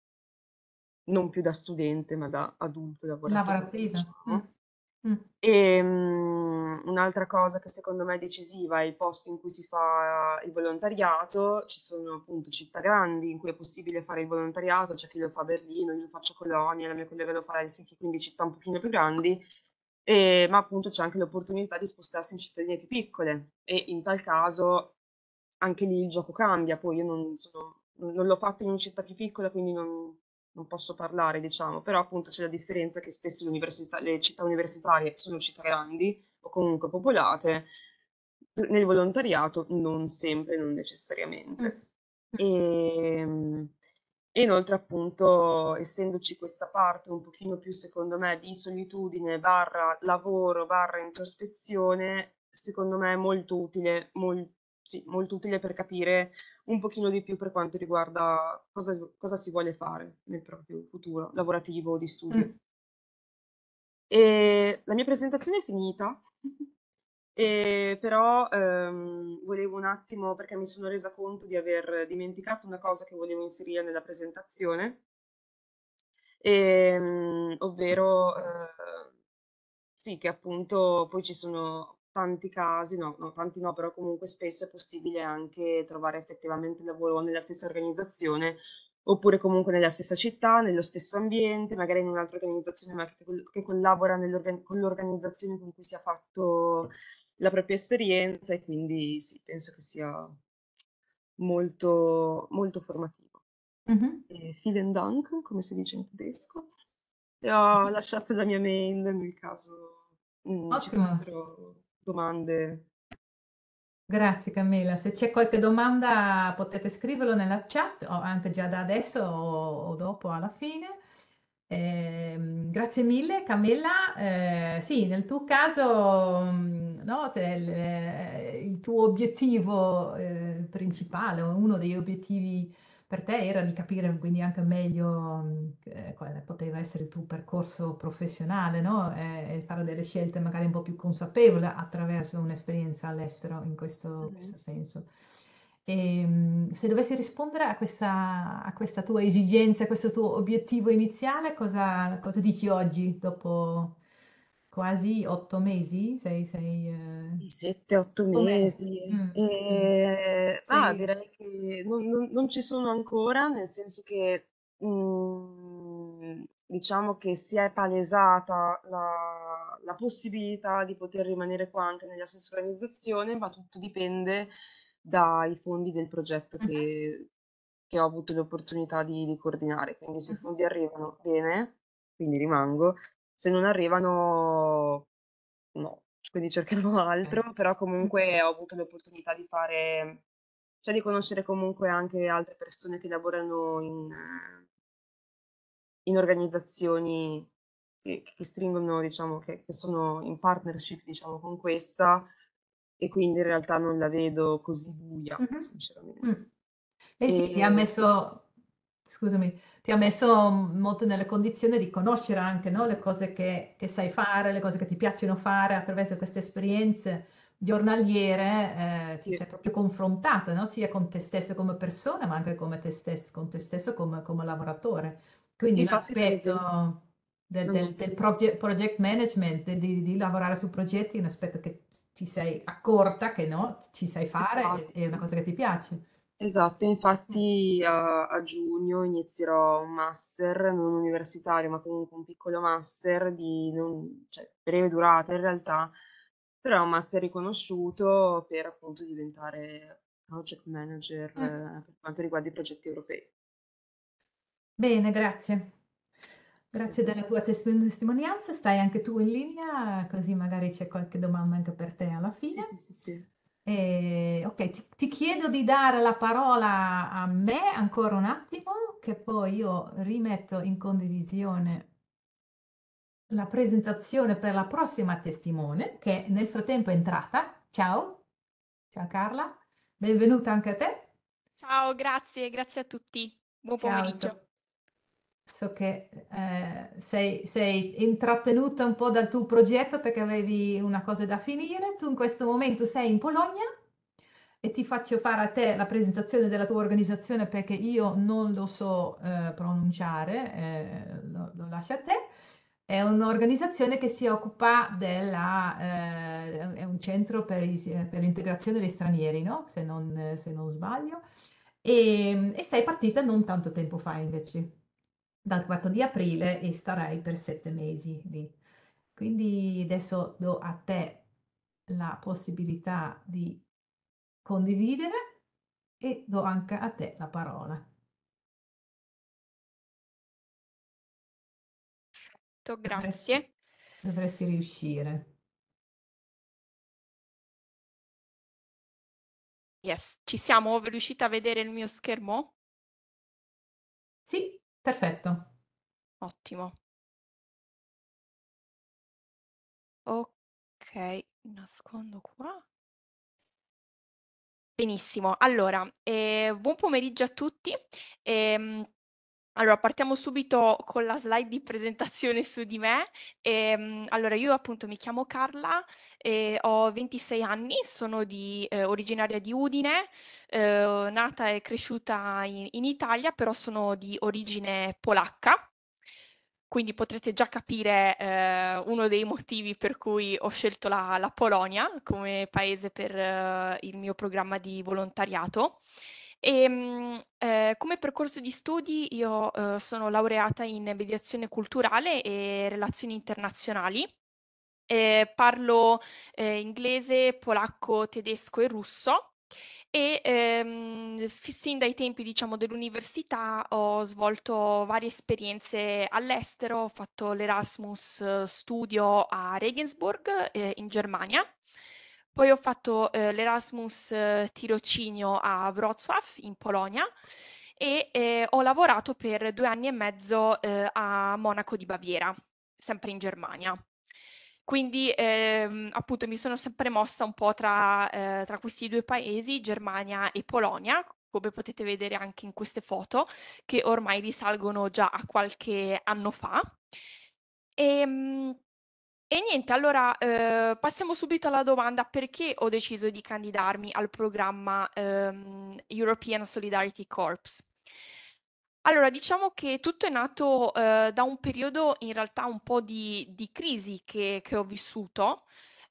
non più da studente, ma da adulto lavoratore, Lavorativa. Mm, diciamo. mm, E mm, un'altra cosa che secondo me è decisiva è il posto in cui si fa il volontariato. Ci sono appunto città grandi in cui è possibile fare il volontariato, c'è chi lo fa a Berlino, io lo faccio a Colonia, la mia collega lo fa a Helsinki, quindi città un pochino più grandi, e- ma appunto c'è anche l'opportunità di spostarsi in cittadine più piccole e in tal caso anche lì il gioco cambia. Poi io non sono, non l'ho fatto in una città più piccola, quindi non, non posso parlare, diciamo, però appunto c'è la differenza che spesso le università- le città universitarie sono città grandi o comunque popolate, nel volontariato non sempre, non mm, necessariamente. mm. E, e inoltre appunto, essendoci questa parte un pochino più, secondo me, di solitudine, barra lavoro, barra introspezione, secondo me è molto utile, mol- sì, molto utile per capire un pochino di più per quanto riguarda cosa, cosa si vuole fare nel proprio futuro lavorativo o di studio. Mm. E la mia presentazione è finita, e però ehm, volevo un attimo, perché mi sono resa conto di aver dimenticato una cosa che volevo inserire nella presentazione, ehm, ovvero eh, sì, che appunto poi ci sono tanti casi, no, no, tanti no, però comunque spesso è possibile anche trovare effettivamente lavoro nella stessa organizzazione, oppure comunque nella stessa città, nello stesso ambiente, magari in un'altra organizzazione, ma che, col- che collabora nell'organ- con l'organizzazione con cui si è fatto la propria esperienza, e quindi sì, penso che sia molto, molto formativo. Mhm. E vielen Dank, come si dice in tedesco. E ho lasciato la mia mail nel caso mm, ci Ottimo. fossero domande. Grazie Camilla, se c'è qualche domanda potete scriverlo nella chat o anche già da adesso o, o dopo alla fine. Ehm, grazie mille Camilla. Eh, sì, nel tuo caso, mm, no, se il, eh, il tuo obiettivo eh, principale o uno degli obiettivi per te era di capire quindi anche meglio mm, eh, quale poteva essere il tuo percorso professionale, no? E, e fare delle scelte magari un po' più consapevoli attraverso un'esperienza all'estero in questo, Mhm. questo senso. E, mm, se dovessi rispondere a questa, a questa tua esigenza, a questo tuo obiettivo iniziale, cosa, cosa dici oggi, dopo quasi otto mesi? Sei, sei, eh, I sette otto come? mesi. Mm, mm. E, ah, Sei, direi che non, non- non ci sono ancora, nel senso che mm, diciamo che si è palesata la, la possibilità di poter rimanere qua anche nella stessa organizzazione, ma tutto dipende dai fondi del progetto mhm, che, che ho avuto l'opportunità di, di coordinare. Quindi se i mhm, fondi arrivano, bene, quindi rimango. Se non arrivano, no, quindi cercherò ok. altro, però Mm, comunque ho avuto l'opportunità di fare, cioè di conoscere comunque anche altre persone che lavorano in, eh, in organizzazioni che, che stringono, diciamo, che, che sono in partnership, diciamo, con questa, e quindi in realtà non la vedo così buia, mhm, sinceramente. mm. Eh sì, ti ha E sì, messo, scusami, ti ha messo molto nelle condizioni di conoscere anche, no, le cose che, che sai sì, fare, le cose che ti piacciono fare attraverso queste esperienze giornaliere, eh, ti sì. sei proprio confrontata, no, sia con te stesso come persona, ma anche come te stesso, con te stesso come, come lavoratore. Quindi Infatti, per esempio, l'aspetto... del, No, del- no, del sì, sì. proge- project management, di, di lavorare su progetti, è un aspetto che ti sei accorta che no, ci sai fare, e è una Esatto. cosa che ti piace. Esatto, Mm. infatti a, a giugno inizierò un master, non universitario, ma comunque un piccolo master di non- cioè, breve durata in realtà, però è un master riconosciuto per appunto diventare project manager Mm. eh, per quanto riguarda i progetti europei. Bene, grazie. Grazie Grazie a della te. tua testim- testimonianza. Stai anche tu in linea, così magari c'è qualche domanda anche per te alla Sì, fine. sì, sì, sì. E, ok, ti, ti chiedo di dare la parola a me ancora un attimo, che poi io rimetto in condivisione la presentazione per la prossima testimone, che nel frattempo è entrata. Ciao, ciao Carla, benvenuta anche a te. Ciao, grazie, grazie a tutti. Buon Ciao, pomeriggio. so, so che eh, sei, sei intrattenuta un po' dal tuo progetto perché avevi una cosa da finire. Tu in questo momento sei in Polonia e ti faccio fare a te la presentazione della tua organizzazione perché io non lo so eh, pronunciare, eh, lo, lo lascio a te. È un'organizzazione che si occupa della, eh, è un centro per, i- per l'integrazione degli stranieri, no? Se non, se non sbaglio. E, e sei partita non tanto tempo fa invece, dal quattro di aprile e starai per sette mesi lì. Quindi adesso do a te la possibilità di condividere e do anche a te la parola. Perfetto, Dovresti, grazie. dovresti riuscire. Yes, ci siamo? Riuscite a vedere il mio schermo? Sì, perfetto. Ottimo. Ok, nascondo qua. Benissimo, allora, eh, buon pomeriggio a tutti. Ehm, allora, partiamo subito con la slide di presentazione su di me. Ehm, allora, io appunto mi chiamo Carla, e ho ventisei anni, sono di, eh, originaria di Udine, eh, nata e cresciuta in, in Italia, però sono di origine polacca. Quindi potrete già capire eh, uno dei motivi per cui ho scelto la, la Polonia come paese per eh, il mio programma di volontariato. E, mh, eh, come percorso di studi io eh, sono laureata in mediazione culturale e relazioni internazionali. Eh, parlo eh, inglese, polacco, tedesco e russo e ehm, fi- sin dai tempi, diciamo, dell'università ho svolto varie esperienze all'estero, ho fatto l'Erasmus eh, studio a Regensburg, eh, in Germania. Poi ho fatto eh, l'Erasmus eh, tirocinio a Wrocław in Polonia e eh, ho lavorato per due anni e mezzo eh, a Monaco di Baviera, sempre in Germania. Quindi ehm, appunto mi sono sempre mossa un po' tra, eh, tra questi due paesi, Germania e Polonia, come potete vedere anche in queste foto, che ormai risalgono già a qualche anno fa. E, e niente, allora eh, passiamo subito alla domanda perché ho deciso di candidarmi al programma ehm, European Solidarity Corps. Allora, diciamo che tutto è nato eh, da un periodo in realtà un po' di, di crisi che, che ho vissuto.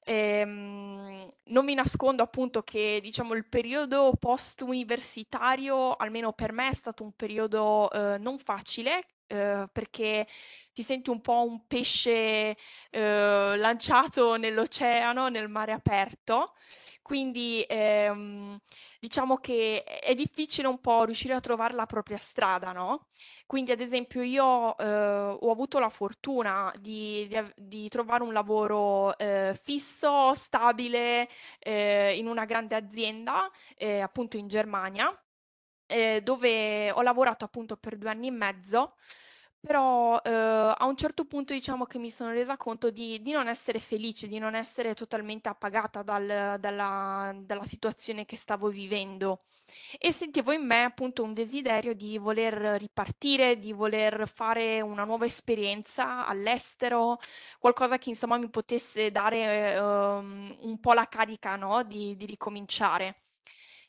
Ehm, non mi nascondo appunto che diciamo il periodo post-universitario, almeno per me, è stato un periodo eh, non facile, eh, perché ti senti un po' un pesce eh, lanciato nell'oceano, nel mare aperto. Quindi ehm, diciamo che è difficile un po' riuscire a trovare la propria strada, no? Quindi, ad esempio, io eh, ho avuto la fortuna di, di av- di trovare un lavoro eh, fisso, stabile, eh, in una grande azienda, eh, appunto in Germania, eh, dove ho lavorato appunto per due anni e mezzo, però eh, a un certo punto diciamo che mi sono resa conto di, di non essere felice, di non essere totalmente appagata dal- dalla, dalla situazione che stavo vivendo e sentivo in me appunto un desiderio di voler ripartire, di voler fare una nuova esperienza all'estero, qualcosa che insomma mi potesse dare ehm, un po' la carica, no? Di, di ricominciare.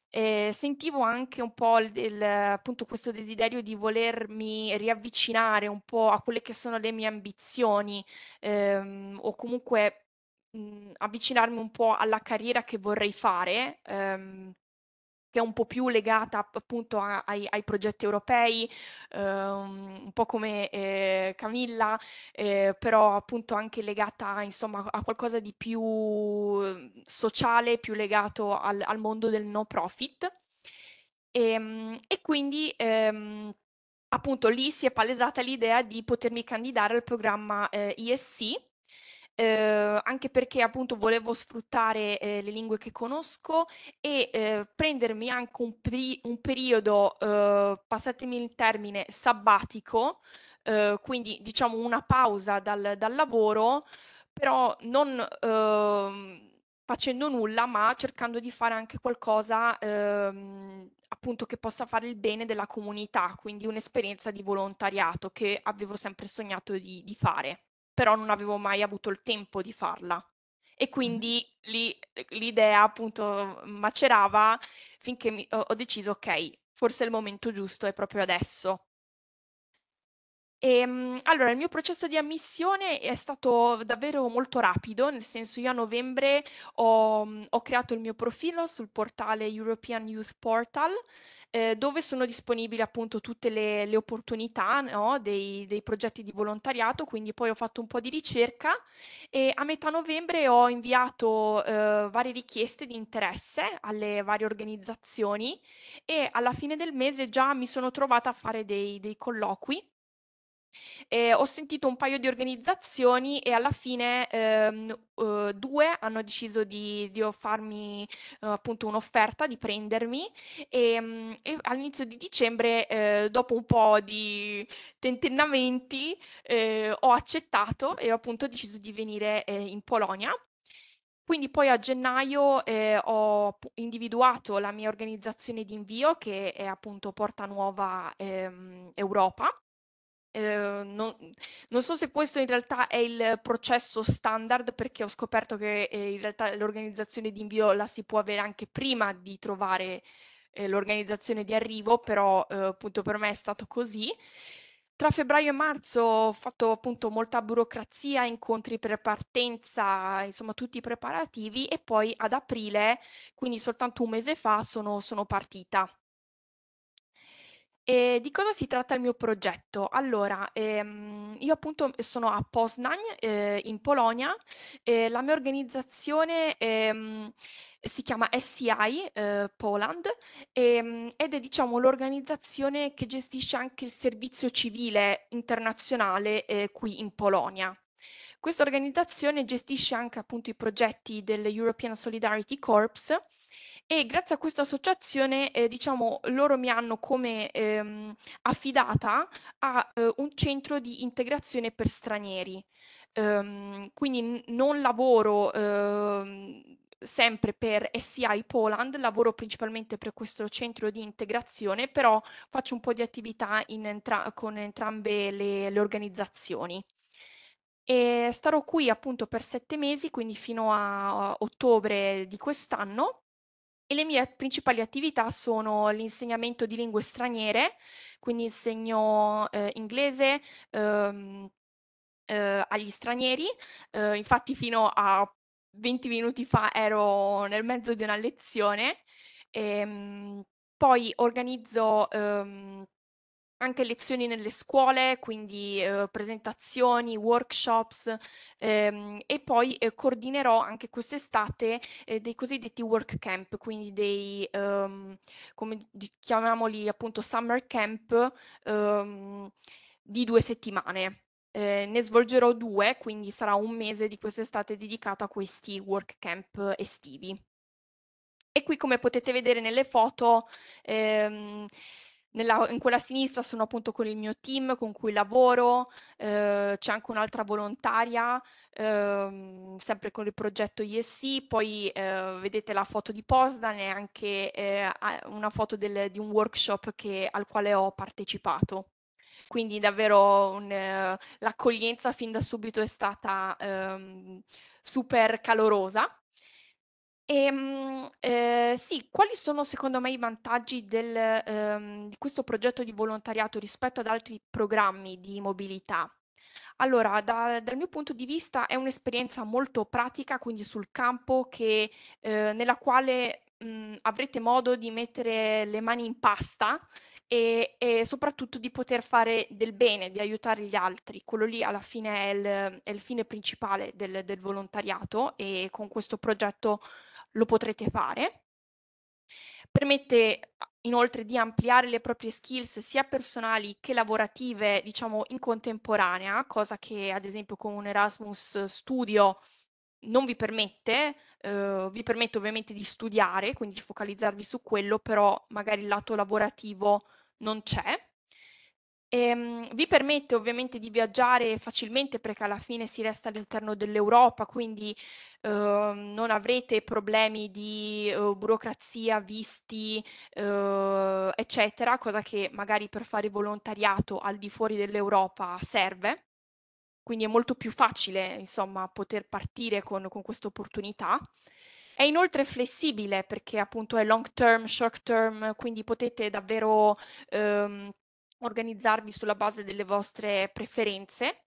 eh, sentivo anche un po' il, il- appunto questo desiderio di volermi riavvicinare un po' a quelle che sono le mie ambizioni, ehm, o comunque mh, avvicinarmi un po' alla carriera che vorrei fare. Ehm, che è un po' più legata app- appunto a- ai, ai progetti europei, ehm, un po' come eh, Camilla, eh, però appunto anche legata insomma a qualcosa di più eh, sociale, più legato al, al mondo del no profit. E, e quindi ehm, appunto lì si è palesata l'idea di potermi candidare al programma eh, I S C, eh, anche perché appunto volevo sfruttare eh, le lingue che conosco e eh, prendermi anche un, peri- un periodo, eh, passatemi il termine, sabbatico, eh, quindi diciamo una pausa dal, dal lavoro, però non ehm, facendo nulla, ma cercando di fare anche qualcosa ehm, appunto che possa fare il bene della comunità, quindi un'esperienza di volontariato che avevo sempre sognato di, di fare, però non avevo mai avuto il tempo di farla. E Mhm. quindi lì eh, l'idea appunto macerava finché mi- ho ho deciso, ok, forse il momento giusto è proprio adesso. Ehm, allora, il mio processo di ammissione è stato davvero molto rapido, nel senso io a novembre ho, mh, ho creato il mio profilo sul portale European Youth Portal, eh, dove sono disponibili appunto tutte le, le opportunità, no, dei, dei progetti di volontariato, quindi poi ho fatto un po' di ricerca e a metà novembre ho inviato eh, varie richieste di interesse alle varie organizzazioni e alla fine del mese già mi sono trovata a fare dei dei colloqui. E ho sentito un paio di organizzazioni e alla fine ehm, eh, due hanno deciso di, di farmi eh, appunto un'offerta di prendermi e, mm, e all'inizio di dicembre, eh, dopo un po' di tentennamenti, eh, ho accettato e ho appunto deciso di venire eh, in Polonia. Quindi poi a gennaio eh, ho pu- individuato la mia organizzazione di invio che è appunto Porta Nuova ehm, Europa. Eh, non, non so se questo in realtà è il processo standard perché ho scoperto che eh, in realtà l'organizzazione di invio la si può avere anche prima di trovare eh, l'organizzazione di arrivo, però eh, appunto per me è stato così. Tra febbraio e marzo ho fatto appunto molta burocrazia, incontri per partenza, insomma tutti i preparativi e poi ad aprile, quindi soltanto un mese fa, sono sono partita. E di cosa si tratta il mio progetto? Allora, ehm, io appunto sono a Poznań, eh, in Polonia, e la mia organizzazione ehm, si chiama S C I eh, Poland ehm, ed è diciamo l'organizzazione che gestisce anche il servizio civile internazionale eh, qui in Polonia. Questa organizzazione gestisce anche appunto i progetti dell'European Solidarity Corps e grazie a questa associazione, eh, diciamo, loro mi hanno come ehm, affidata a eh, un centro di integrazione per stranieri. Ehm, quindi n- non lavoro ehm, sempre per S C I Poland, lavoro principalmente per questo centro di integrazione, però faccio un po' di attività in entra- con entrambe le le organizzazioni. E starò qui appunto per sette mesi, quindi fino a ottobre di quest'anno. E le mie principali attività sono l'insegnamento di lingue straniere, quindi insegno eh, inglese ehm, eh, agli stranieri. Eh, infatti fino a venti minuti fa ero nel mezzo di una lezione. Ehm, Poi organizzo ehm, anche lezioni nelle scuole, quindi eh, presentazioni, workshops, ehm, e poi eh, coordinerò anche quest'estate eh, dei cosiddetti work camp, quindi dei, ehm, come di- chiamiamoli appunto summer camp ehm, di due settimane. Eh, ne svolgerò due, quindi sarà un mese di quest'estate dedicato a questi work camp estivi. E qui come potete vedere nelle foto, ehm, nella- in quella a sinistra sono appunto con il mio team con cui lavoro, eh, c'è anche un'altra volontaria, ehm, sempre con il progetto I S C, poi eh, vedete la foto di Poznan e anche eh, a- una foto del- di un workshop che- al quale ho partecipato. Quindi davvero un, eh, l'accoglienza fin da subito è stata ehm, super calorosa. Ehm, eh, sì, quali sono secondo me i vantaggi del, ehm, di questo progetto di volontariato rispetto ad altri programmi di mobilità? Allora, da- dal mio punto di vista è un'esperienza molto pratica, quindi sul campo, che, eh, nella quale mh, avrete modo di mettere le mani in pasta e, e soprattutto di poter fare del bene, di aiutare gli altri. Quello lì alla fine è il, è il fine principale del, del volontariato e con questo progetto lo potrete fare. Permette inoltre di ampliare le proprie skills sia personali che lavorative, diciamo, in contemporanea, cosa che ad esempio con un Erasmus Studio non vi permette, eh, vi permette ovviamente di studiare, quindi di focalizzarvi su quello, però magari il lato lavorativo non c'è. Ehm, vi permette ovviamente di viaggiare facilmente perché alla fine si resta all'interno dell'Europa, quindi ehm, non avrete problemi di eh, burocrazia, visti, eh, eccetera, cosa che magari per fare volontariato al di fuori dell'Europa serve. Quindi è molto più facile, insomma, poter partire con, con questa opportunità. È inoltre flessibile perché appunto è long term, short term, quindi potete davvero ehm, organizzarvi sulla base delle vostre preferenze.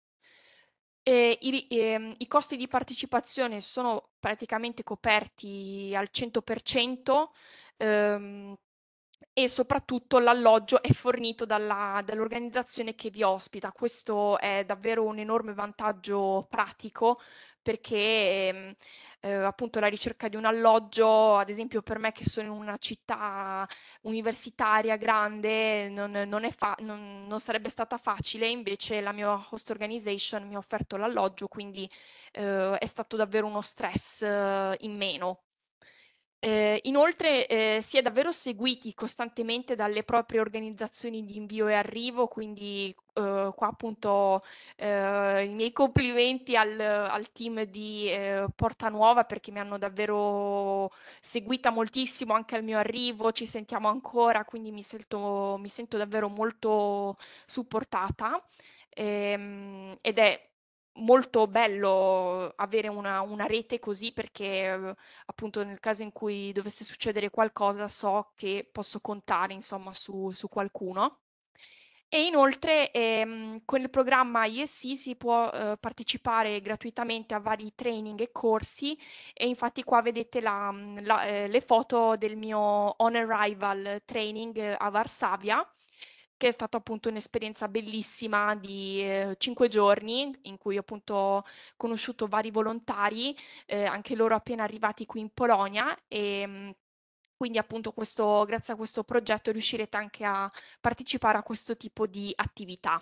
E i, ehm, I costi di partecipazione sono praticamente coperti al cento per cento, ehm, e soprattutto l'alloggio è fornito dalla- dall'organizzazione che vi ospita. Questo è davvero un enorme vantaggio pratico perché ehm, eh, appunto la ricerca di un alloggio, ad esempio per me che sono in una città universitaria grande, non, non è fa- non- non sarebbe stata facile, invece la mia host organization mi ha offerto l'alloggio, quindi eh, è stato davvero uno stress eh, in meno. Eh, inoltre eh, si è davvero seguiti costantemente dalle proprie organizzazioni di invio e arrivo, quindi eh, qua appunto eh, i miei complimenti al, al team di eh, Porta Nuova perché mi hanno davvero seguita moltissimo anche al mio arrivo, ci sentiamo ancora, quindi mi sento, mi sento davvero molto supportata. Ehm, ed è molto bello avere una, una rete così perché eh, appunto nel caso in cui dovesse succedere qualcosa so che posso contare insomma su, su qualcuno. E inoltre ehm, con il programma I S I si può eh, partecipare gratuitamente a vari training e corsi e infatti qua vedete la- la- eh, le foto del mio on arrival training eh, a Varsavia, che è stata appunto un'esperienza bellissima di eh, cinque giorni in cui ho appunto conosciuto vari volontari, eh, anche loro appena arrivati qui in Polonia e mh, quindi appunto questo, grazie a questo progetto riuscirete anche a partecipare a questo tipo di attività.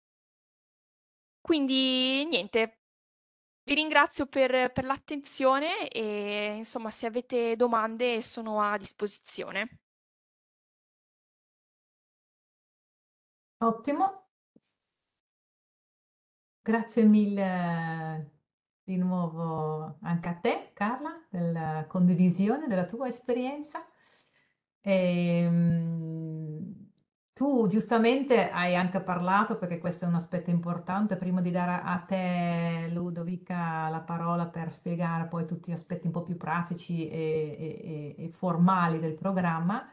Quindi niente, vi ringrazio per, per l'attenzione e insomma se avete domande sono a disposizione. Ottimo, grazie mille di nuovo anche a te, Carla, della condivisione della tua esperienza. Ehm, Tu giustamente hai anche parlato, perché questo è un aspetto importante, prima di dare a te, Ludovica, la parola per spiegare poi tutti gli aspetti un po' più pratici e, e- e formali del programma.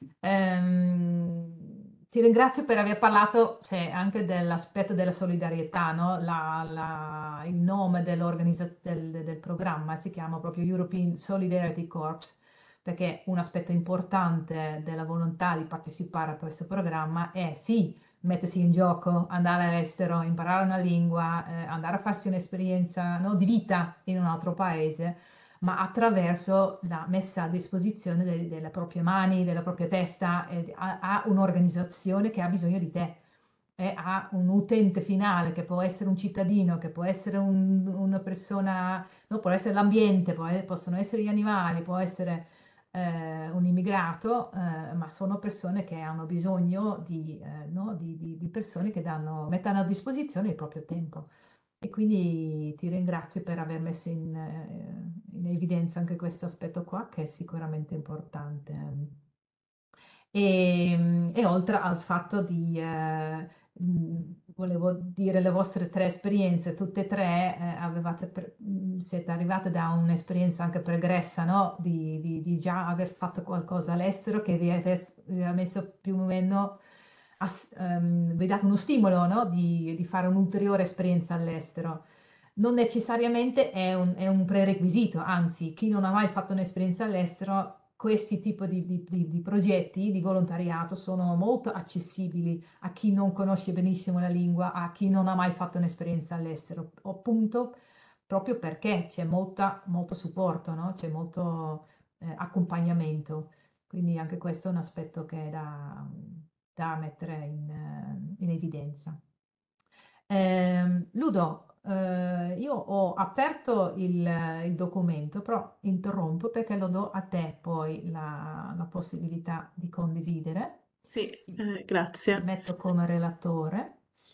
Ehm, ti ringrazio per aver parlato, cioè, anche dell'aspetto della solidarietà, no? La- la- il nome dell'organizzazione del, del programma si chiama proprio European Solidarity Corps, perché un aspetto importante della volontà di partecipare a questo programma è sì mettersi in gioco, andare all'estero, imparare una lingua, eh, andare a farsi un'esperienza, no, di vita in un altro paese, ma attraverso la messa a disposizione de- delle proprie mani, della propria testa, eh, a, a un'organizzazione che ha bisogno di te. E a un utente finale che può essere un cittadino, che può essere un- una persona, no, può essere l'ambiente, può e- possono essere gli animali, può essere eh, un immigrato, eh, ma sono persone che hanno bisogno di, eh, no, di- di- di persone che danno, mettano a disposizione il proprio tempo. E quindi ti ringrazio per aver messo in, eh, in evidenza anche questo aspetto qua, che è sicuramente importante. E, e oltre al fatto di, eh, mh, volevo dire le vostre tre esperienze, tutte e tre eh, avevate pre- mh, siete arrivate da un'esperienza anche pregressa, no? Di, di- di già aver fatto qualcosa all'estero che vi, ave- vi ha messo più o meno, a- ehm, vi ha dato uno stimolo, no? Di, di fare un'ulteriore esperienza all'estero. Non necessariamente è un, è un prerequisito, anzi, chi non ha mai fatto un'esperienza all'estero, questi tipi di, di- di- di progetti di volontariato sono molto accessibili a chi non conosce benissimo la lingua, a chi non ha mai fatto un'esperienza all'estero, appunto proprio perché c'è molta, molto supporto, no? C'è molto eh, accompagnamento. Quindi anche questo è un aspetto che è da, da mettere in, eh, in evidenza. Ehm, Ludo, eh, io ho aperto il, il documento, però interrompo perché lo do a te poi la, la possibilità di condividere. Sì, Ti eh, ti grazie. metto come relatore.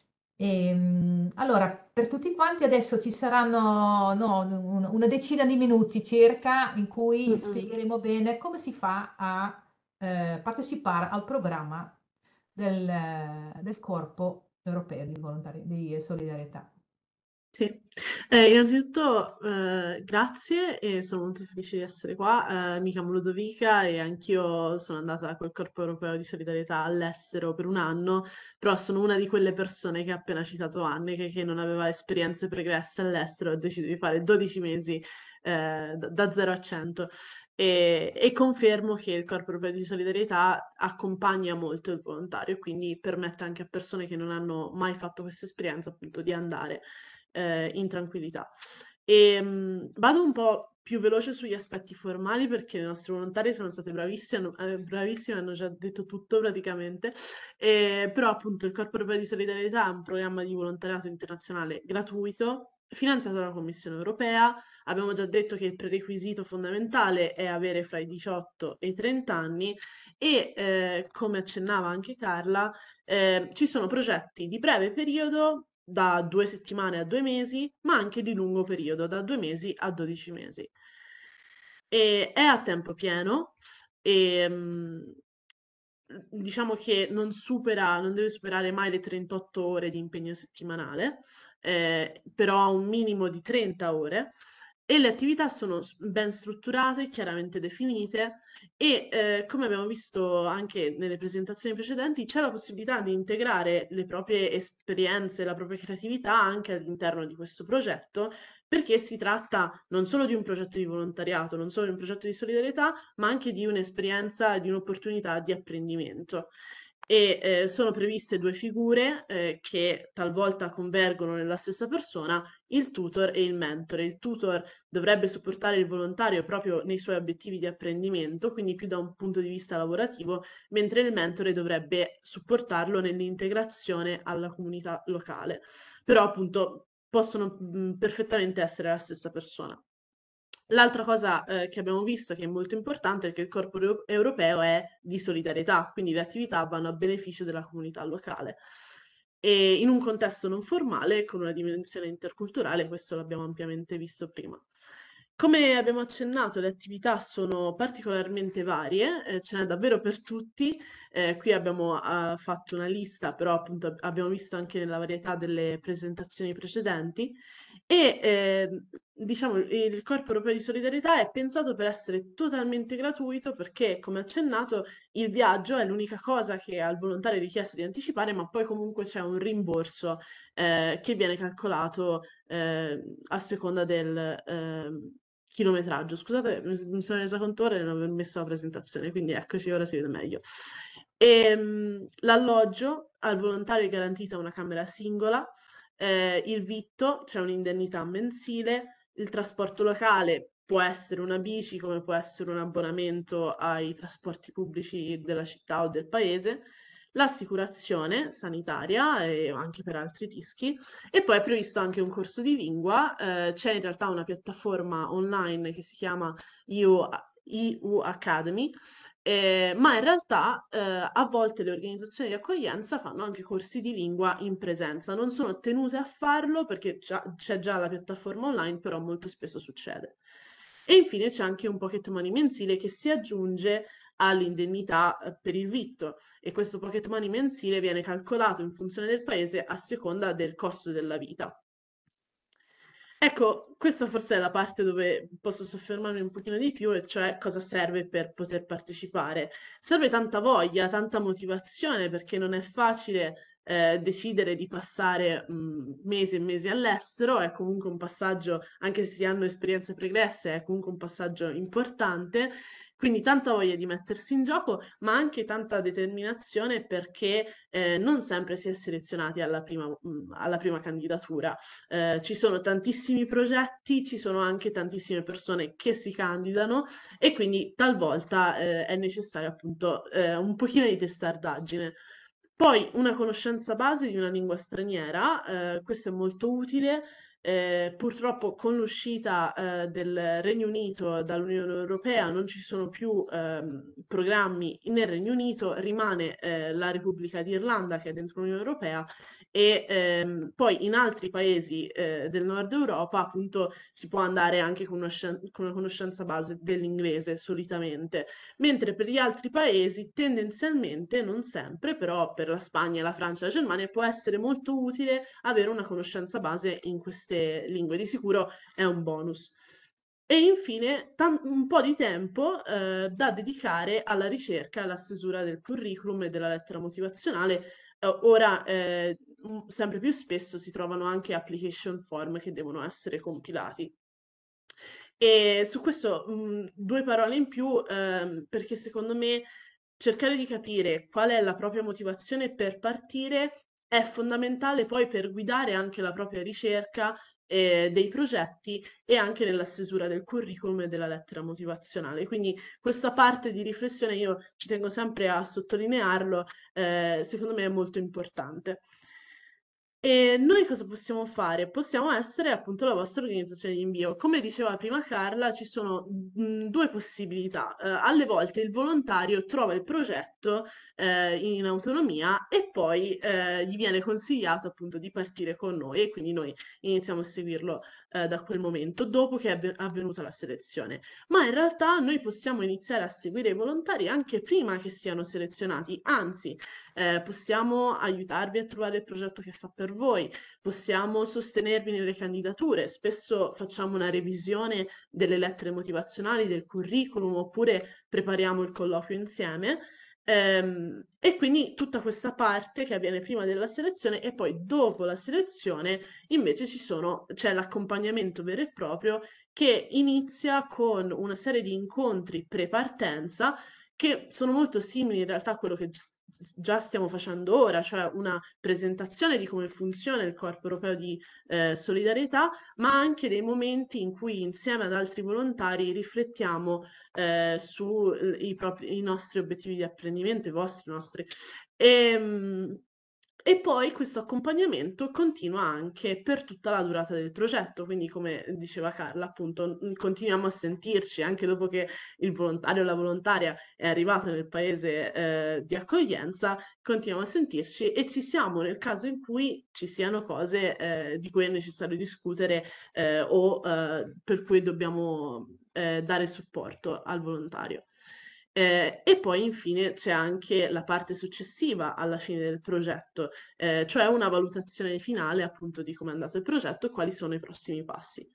Ehm, allora, per tutti quanti adesso ci saranno no, un- una decina di minuti circa in cui Mm-mm. spiegheremo bene come si fa a eh, partecipare al programma del, del Corpo Europeo di Volontari- di Solidarietà. Sì, Eh, innanzitutto eh, grazie e sono molto felice di essere qua. Eh, mi chiamo Ludovica e anch'io sono andata col Corpo Europeo di Solidarietà all'estero per un anno, però sono una di quelle persone che ha appena citato Anne, che, che non aveva esperienze pregresse all'estero e ha deciso di fare dodici mesi eh, da, da zero a cento. E, e confermo che il Corpo Europeo di Solidarietà accompagna molto il volontario, quindi permette anche a persone che non hanno mai fatto questa esperienza appunto di andare eh, in tranquillità. E mh, vado un po' più veloce sugli aspetti formali perché le nostre volontarie sono state bravissime, hanno, eh, bravissime, hanno già detto tutto praticamente. Eh, però appunto il Corpo Europeo di Solidarietà è un programma di volontariato internazionale gratuito, finanziato dalla Commissione Europea. Abbiamo già detto che il prerequisito fondamentale è avere fra i diciotto e i trenta anni e, eh, come accennava anche Carla, eh, ci sono progetti di breve periodo da due settimane a due mesi, ma anche di lungo periodo, da due mesi a dodici mesi. E è a tempo pieno e mh, diciamo che non supera, non deve superare mai le trentotto ore di impegno settimanale, eh, però ha un minimo di trenta ore e le attività sono s- ben strutturate, chiaramente definite e eh, come abbiamo visto anche nelle presentazioni precedenti, c'è la possibilità di integrare le proprie esperienze, la propria creatività anche all'interno di questo progetto, perché si tratta non solo di un progetto di volontariato, non solo di un progetto di solidarietà, ma anche di un'esperienza, di un'opportunità di apprendimento. E eh, sono previste due figure eh, che talvolta convergono nella stessa persona, il tutor e il mentore. Il tutor dovrebbe supportare il volontario proprio nei suoi obiettivi di apprendimento, quindi più da un punto di vista lavorativo, mentre il mentore dovrebbe supportarlo nell'integrazione alla comunità locale. Però appunto possono mh, perfettamente essere la stessa persona. L'altra cosa eh, che abbiamo visto che è molto importante è che il corpo euro- europeo è di solidarietà, quindi le attività vanno a beneficio della comunità locale. E in un contesto non formale, con una dimensione interculturale, questo l'abbiamo ampiamente visto prima. Come abbiamo accennato, le attività sono particolarmente varie, eh, ce n'è davvero per tutti. Eh, qui abbiamo eh, fatto una lista, però appunto abbiamo visto anche nella varietà delle presentazioni precedenti. E eh, diciamo il Corpo Europeo di Solidarietà è pensato per essere totalmente gratuito perché, come accennato, il viaggio è l'unica cosa che al volontario è richiesto di anticipare, ma poi comunque c'è un rimborso eh, che viene calcolato eh, a seconda del eh, chilometraggio. Scusate, mi mi sono resa conto ora di non aver messo la presentazione, quindi eccoci, ora si vede meglio. E, mh, l'alloggio al volontario è garantita una camera singola, eh, il vitto, c'è un'indennità mensile, il trasporto locale può essere una bici come può essere un abbonamento ai trasporti pubblici della città o del paese, l'assicurazione sanitaria e anche per altri rischi e poi è previsto anche un corso di lingua, eh, c'è in realtà una piattaforma online che si chiama E U, E U Academy, eh, ma in realtà eh, a volte le organizzazioni di accoglienza fanno anche corsi di lingua in presenza, non sono tenute a farlo perché già- c'è già la piattaforma online, però molto spesso succede. E infine c'è anche un pocket money mensile che si aggiunge all'indennità eh, per il vitto, e questo pocket money mensile viene calcolato in funzione del paese a seconda del costo della vita. Ecco, questa forse è la parte dove posso soffermarmi un pochino di più, e cioè cosa serve per poter partecipare. Serve tanta voglia, tanta motivazione, perché non è facile eh, decidere di passare mh, mesi e mesi all'estero, è comunque un passaggio, anche se si hanno esperienze pregresse, è comunque un passaggio importante. Quindi tanta voglia di mettersi in gioco, ma anche tanta determinazione, perché eh, non sempre si è selezionati alla prima, mh, alla prima candidatura. Eh, ci sono tantissimi progetti, ci sono anche tantissime persone che si candidano, e quindi talvolta eh, è necessario appunto eh, un pochino di testardaggine. Poi una conoscenza base di una lingua straniera, eh, questo è molto utile. Eh, purtroppo con l'uscita eh, del Regno Unito dall'Unione Europea non ci sono più ehm, programmi nel Regno Unito, rimane eh, la Repubblica d'Irlanda che è dentro l'Unione Europea, e ehm, poi in altri paesi eh, del nord Europa appunto si può andare anche con una, scien- con una conoscenza base dell'inglese solitamente, mentre per gli altri paesi tendenzialmente, non sempre, però per la Spagna, la Francia e la Germania può essere molto utile avere una conoscenza base in queste lingue, di sicuro è un bonus. E infine tan- un po' di tempo eh, da dedicare alla ricerca e alla stesura del curriculum e della lettera motivazionale. Eh, ora eh, m- sempre più spesso si trovano anche application form che devono essere compilati. E su questo mh, due parole in più, ehm, perché secondo me cercare di capire qual è la propria motivazione per partire è fondamentale poi per guidare anche la propria ricerca eh, dei progetti, e anche nella stesura del curriculum e della lettera motivazionale. Quindi questa parte di riflessione io ci tengo sempre a sottolinearlo, eh, secondo me è molto importante. E noi cosa possiamo fare? Possiamo essere appunto la vostra organizzazione di invio. Come diceva prima Carla, ci sono mh, due possibilità. Eh, alle volte il volontario trova il progetto eh, in autonomia, e poi eh, gli viene consigliato appunto di partire con noi, e quindi noi iniziamo a seguirlo eh, da quel momento, dopo che è avve- avvenuta la selezione. Ma in realtà noi possiamo iniziare a seguire i volontari anche prima che siano selezionati, anzi eh, possiamo aiutarvi a trovare il progetto che fa per voi, possiamo sostenervi nelle candidature, spesso facciamo una revisione delle lettere motivazionali, del curriculum, oppure prepariamo il colloquio insieme. Ehm, e quindi tutta questa parte che avviene prima della selezione, e poi dopo la selezione invece ci sono, c'è l'accompagnamento vero e proprio, che inizia con una serie di incontri pre-partenza che sono molto simili in realtà a quello che gi- già stiamo facendo ora, cioè una presentazione di come funziona il Corpo Europeo di eh, Solidarietà, ma anche dei momenti in cui insieme ad altri volontari riflettiamo eh, sui propri, i nostri obiettivi di apprendimento, i vostri, i nostri. E, mh, e poi questo accompagnamento continua anche per tutta la durata del progetto, quindi come diceva Carla, appunto, mh, continuiamo a sentirci anche dopo che il volontario o la volontaria è arrivato nel paese eh, di accoglienza, continuiamo a sentirci, e ci siamo nel caso in cui ci siano cose eh, di cui è necessario discutere eh, o eh, per cui dobbiamo eh, dare supporto al volontario. Eh, e poi infine c'è anche la parte successiva alla fine del progetto, eh, cioè una valutazione finale appunto di come è andato il progetto e quali sono i prossimi passi.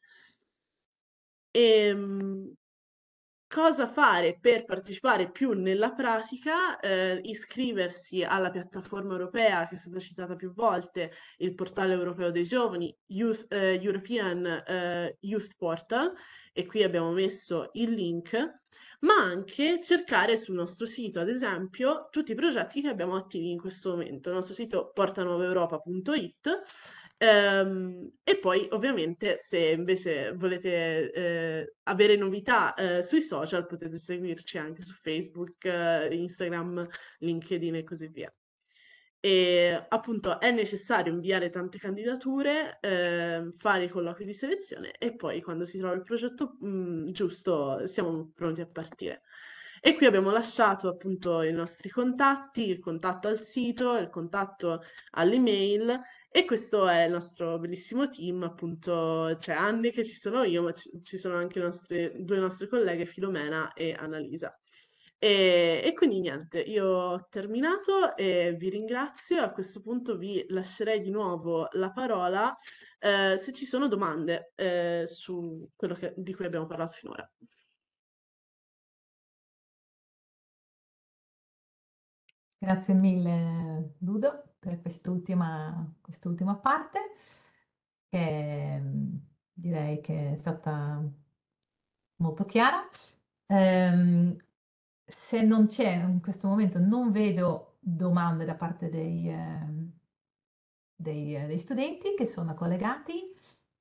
E, cosa fare per partecipare più nella pratica? Eh, iscriversi alla piattaforma europea che è stata citata più volte, il portale europeo dei giovani, Youth, eh, European eh, Youth Portal, e qui abbiamo messo il link, ma anche cercare sul nostro sito, ad esempio, tutti i progetti che abbiamo attivi in questo momento. Il nostro sito portanuovaeuropa punto it. Ehm, e poi ovviamente se invece volete eh, avere novità eh, sui social, potete seguirci anche su Facebook, eh, Instagram, LinkedIn e così via. E appunto è necessario inviare tante candidature, eh, fare i colloqui di selezione, e poi quando si trova il progetto mh, giusto siamo pronti a partire. E qui abbiamo lasciato appunto i nostri contatti, il contatto al sito, il contatto all'email, e questo è il nostro bellissimo team, appunto c'è Anni che ci sono io, ma ci, ci sono anche le nostre, due nostre colleghe, Filomena e Annalisa. E, e quindi niente, io ho terminato e vi ringrazio. A questo punto vi lascerei di nuovo la parola eh, se ci sono domande eh, su quello che- di cui abbiamo parlato finora. Grazie mille Ludo per quest'ultima quest'ultima parte che mm, direi che è stata molto chiara. Ehm, se non c'è in questo momento, non vedo domande da parte dei, ehm, dei, eh, dei studenti che sono collegati.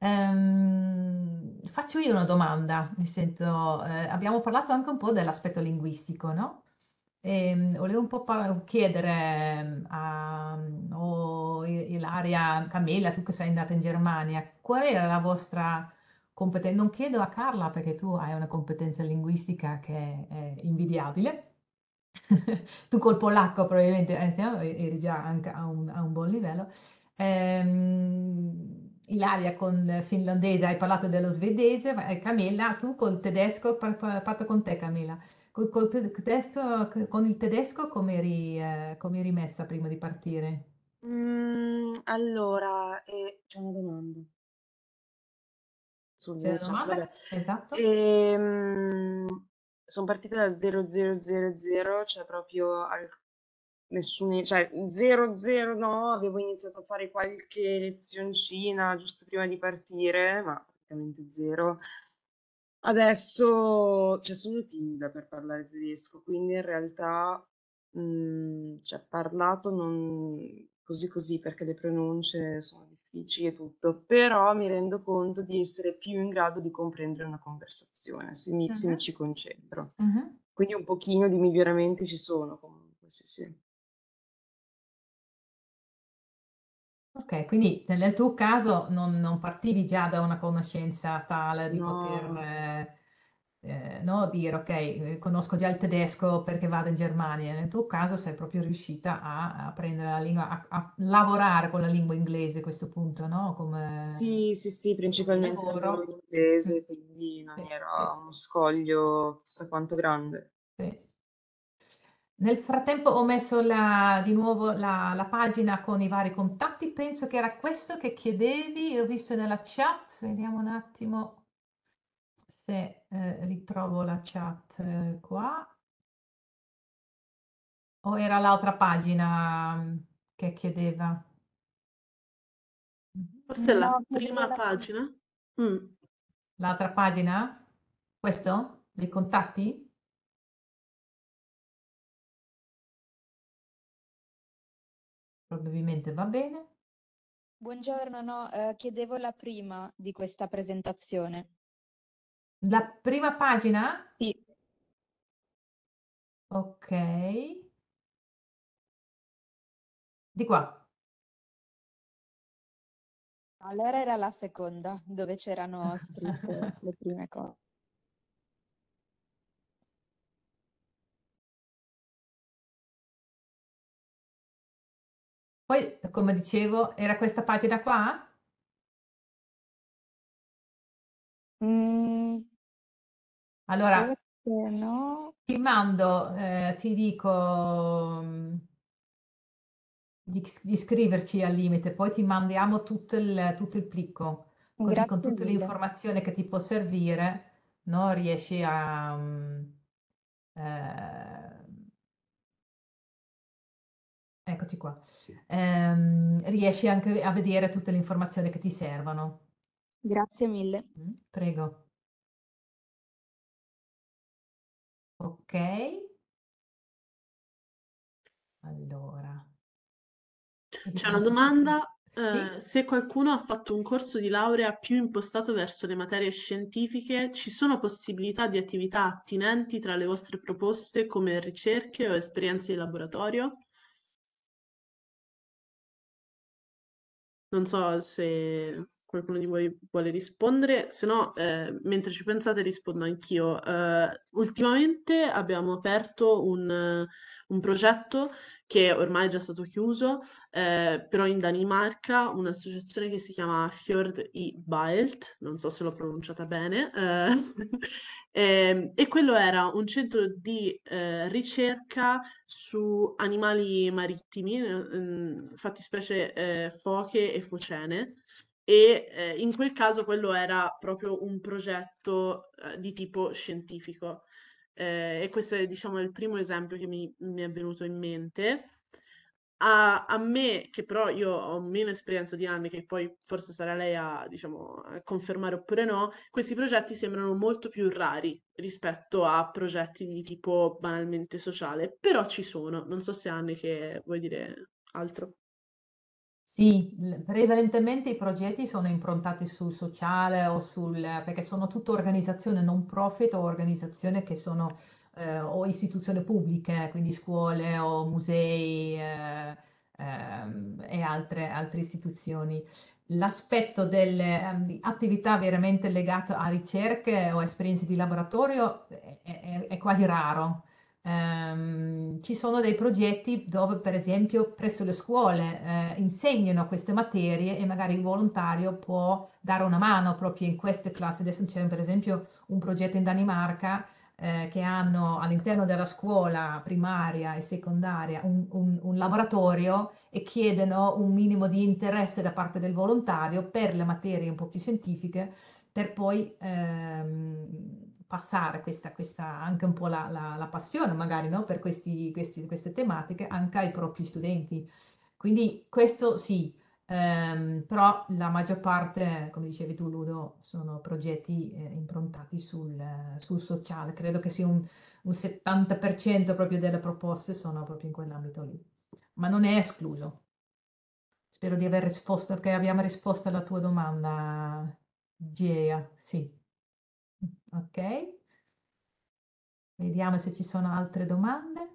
Ehm, faccio io una domanda, nel senso, eh, abbiamo parlato anche un po' dell'aspetto linguistico, no? Ehm, volevo un po' par- chiedere ehm, a o I- Ilaria, Camilla, tu che sei andata in Germania, qual era la vostra competenza? Non chiedo a Carla perché tu hai una competenza linguistica che è invidiabile. Tu col polacco probabilmente eh, no, eri già anche a un, a un buon livello. Ehm, Ilaria con finlandese hai parlato dello svedese, ma, eh, Camilla, tu col tedesco, par- par- parto con te Camilla. Col, col te- testo- con il tedesco come eri, eh, come eri messa prima di partire? Mm, allora, eh, c'è una domanda C'è una sul chat, vabbè. domanda? Esatto. Sono partita da zero zero zero zero, cioè proprio al, nessun, cioè zero zero no, avevo iniziato a fare qualche lezioncina giusto prima di partire, ma praticamente zero. Adesso, cioè, sono timida per parlare tedesco, quindi in realtà, mm, cioè, parlato non così così perché le pronunce sono difficili e tutto, però mi rendo conto di essere più in grado di comprendere una conversazione se mi, se mi Mhm, ci concentro. mhm. Quindi un pochino di miglioramenti ci sono comunque, sì, sì. Ok, quindi nel nel tuo caso non, non partivi già da una conoscenza tale di poter No. eh, eh, no, dire ok, eh, conosco già il tedesco perché vado in Germania. Nel tuo caso sei proprio riuscita a, a prendere la lingua, a, a lavorare con la lingua inglese a questo punto, no? Come, Sì, sì, sì, come principalmente lavoro in lavoro. Mm, inglese, quindi non sì, era sì, uno scoglio chissà quanto grande. sì. Nel frattempo ho messo la- di nuovo la, la pagina con i vari contatti, penso che era questo che chiedevi, ho visto nella chat, vediamo un attimo se eh, ritrovo la chat eh, qua, o era l'altra pagina mm, che chiedeva? Forse è la No, chiedevo prima la prima. pagina. Mm. L'altra pagina? Questo? Dei contatti? Probabilmente va bene. Buongiorno, no, eh, chiedevo la prima di questa presentazione. La prima pagina? Sì. Ok. Di qua. Allora era la seconda, dove c'erano scritte le prime cose. Poi, come dicevo, era questa pagina qua? Mm, Allora, forse no. ti mando, eh, ti dico mm, di, di scriverci al limite, poi ti mandiamo tutto il, tutto il plicco, così con Grazie tutte le mille. informazioni che ti può servire, no, riesci a... mm, eh, eccoci qua. Ehm, riesci anche a vedere tutte le informazioni che ti servono. Grazie mille. Mm, prego. Ok. Allora, e di C'è una questo ci si... domanda, Sì? eh, se qualcuno ha fatto un corso di laurea più impostato verso le materie scientifiche, ci sono possibilità di attività attinenti tra le vostre proposte come ricerche o esperienze di laboratorio? Non so se qualcuno di voi vuole rispondere, se no, eh, mentre ci pensate rispondo anch'io. Eh, ultimamente abbiamo aperto un, eh, un progetto che ormai è già stato chiuso, eh, però in Danimarca, un'associazione che si chiama Fjord i Bælt, non so se l'ho pronunciata bene, eh, e, e quello era un centro di eh, ricerca su animali marittimi, eh, fattispecie eh, foche e focene, e eh, in quel caso quello era proprio un progetto eh, di tipo scientifico. Eh, e questo è, diciamo, il primo esempio che mi, mi è venuto in mente. A, a me, che però io ho meno esperienza di anni, che poi forse sarà lei a, diciamo, a confermare oppure no, questi progetti sembrano molto più rari rispetto a progetti di tipo banalmente sociale, però ci sono. Non so se Anni che vuoi dire altro. Sì, l- prevalentemente i progetti sono improntati sul sociale o sul, perché sono tutte organizzazioni non profit o organizzazioni che sono eh, o istituzioni pubbliche, quindi scuole o musei eh, ehm, e altre, altre istituzioni. L'aspetto delle ehm, di attività veramente legate a ricerche o esperienze di laboratorio è, è- è quasi raro. Ehm, ci sono dei progetti dove, per esempio, presso le scuole eh, insegnano queste materie e magari il volontario può dare una mano proprio in queste classi. Adesso c'è per esempio un progetto in Danimarca eh, che hanno all'interno della scuola primaria e secondaria un, un- un laboratorio e chiedono un minimo di interesse da parte del volontario per le materie un po' più scientifiche per poi ehm, passare questa, questa anche un po' la, la- la passione magari no? Per questi, questi- queste tematiche anche ai propri studenti. Quindi questo sì, ehm, però la maggior parte, come dicevi tu Ludo, sono progetti eh, improntati sul, eh, sul sociale. Credo che sia un, un settanta per cento proprio delle proposte sono proprio in quell'ambito lì, ma non è escluso. Spero di aver risposto, che abbiamo risposto alla tua domanda, Gea. Sì. Ok, vediamo se ci sono altre domande.